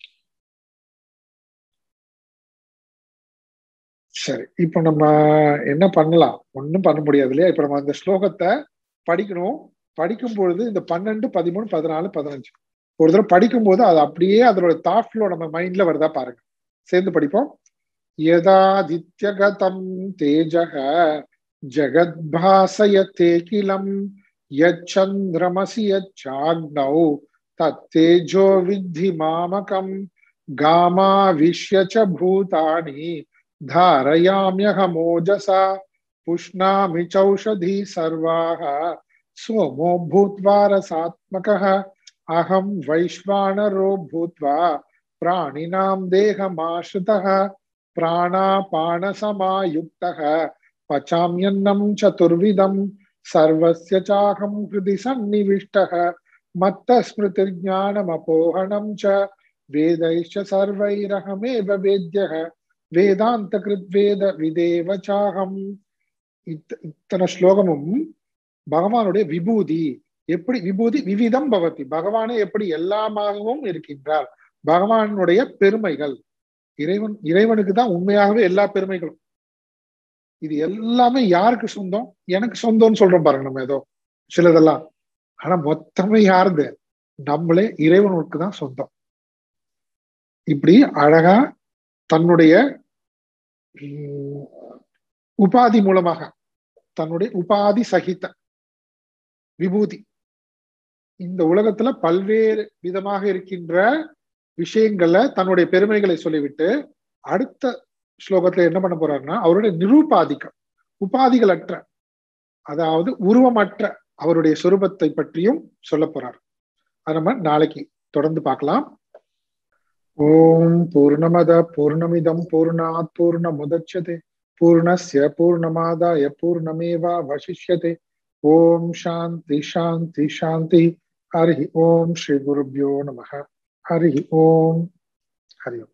A: சரி, இப்ப நம்ம என்ன பண்ணலாம்? ஒன்னும் பண்ண முடியாது இல்லையா? இப்ப நம்ம அந்த ஸ்லோகத்தை படிக்கணும். படிக்கும் பொழுது இந்த பன்னெண்டு, பதிமூணு, பதினாலு, பதினஞ்சு ஒரு தடவை படிக்கும் போது அது அப்படியே அதோட தாட் ஃப்ளோ நம்ம மைண்ட்ல வருதா பாருங்க. சேர்ந்து படிப்போம். யதாதித்யகதம் தேஜக ஜகத்பாசயதே கிலம் யச்சந்திரமசி யச்சாக்னௌ தத்தேஜோ வித்தி மாமகம் காமா விஷ்ய ச பூதானி தாரயாம்யஹமோஜசா புஷ்ணாமி சௌஷதி சர்வாஹ சோமோ பூத்வா ரசாத்மகः அஹம் வைஸ்வானரோ பூத்வா பிராணினாம் தேகமாஸ்ருதः பிராணாபானசமாயுக்தः பச்சாம்யன்னம் சதுர்விதம் சர்வஸ்ய சாகம் ஹிருதி சன்னிவிஷ்டः மத்த ஸ்மிருதிர்ஞானமபோஹனம் ச வேதைஷ்ச சர்வைரஹமேவ வேத்யः வேதாந்த கிருத்வேத விதேவ சாகம். இத்தனை ஸ்லோகமும் பகவானுடைய விபூதி. எப்படி விபூதி? விவிதம் பவதி. பகவானே எப்படி எல்லாமாகவும் இருக்கின்றார். பகவானுடைய பெருமைகள். இறைவன் இறைவனுக்கு தான் உண்மையாகவே எல்லா பெருமைகளும். இது எல்லாமே யாருக்கு சொந்தம்? எனக்கு சொந்தம்னு சொல்றோம் பாருங்க நம்ம ஏதோ சிலதெல்லாம். ஆனா மொத்தமே யாருது? நம்மளே இறைவனுக்கு தான் சொந்தம். இப்படி அழகா தன்னுடைய உபாதி மூலமாக, தன்னுடைய உபாதி சகித விபூதி, இந்த உலகத்துல பல்வேறு விதமாக இருக்கின்ற விஷயங்கள்ல தன்னுடைய பெருமைகளை சொல்லிவிட்டு அடுத்த ஸ்லோகத்துல என்ன பண்ண போறாருன்னா அவருடைய நிரூபாதிக்கம், உபாதிகள் அற்ற, அதாவது உருவமற்ற அவருடைய சொரூபத்தை பற்றியும் சொல்ல போறார். அது நம்ம நாளைக்கு தொடர்ந்து பார்க்கலாம். ஓம் பூர்ணமத பூர்ணமிதம் பூர்ணாத் பூர்ணமுதச்யதே பூர்ணஸ்ய பூர்ணமாதாய பூர்ணமேவாவசிஷ்யதே. ஓம் சாந்தி சாந்தி சாந்தி. ஹரி ஓம் ஸ்ரீ குருப்யோ நமஹ. ஹரி ஓம். ஹரி ஓம்.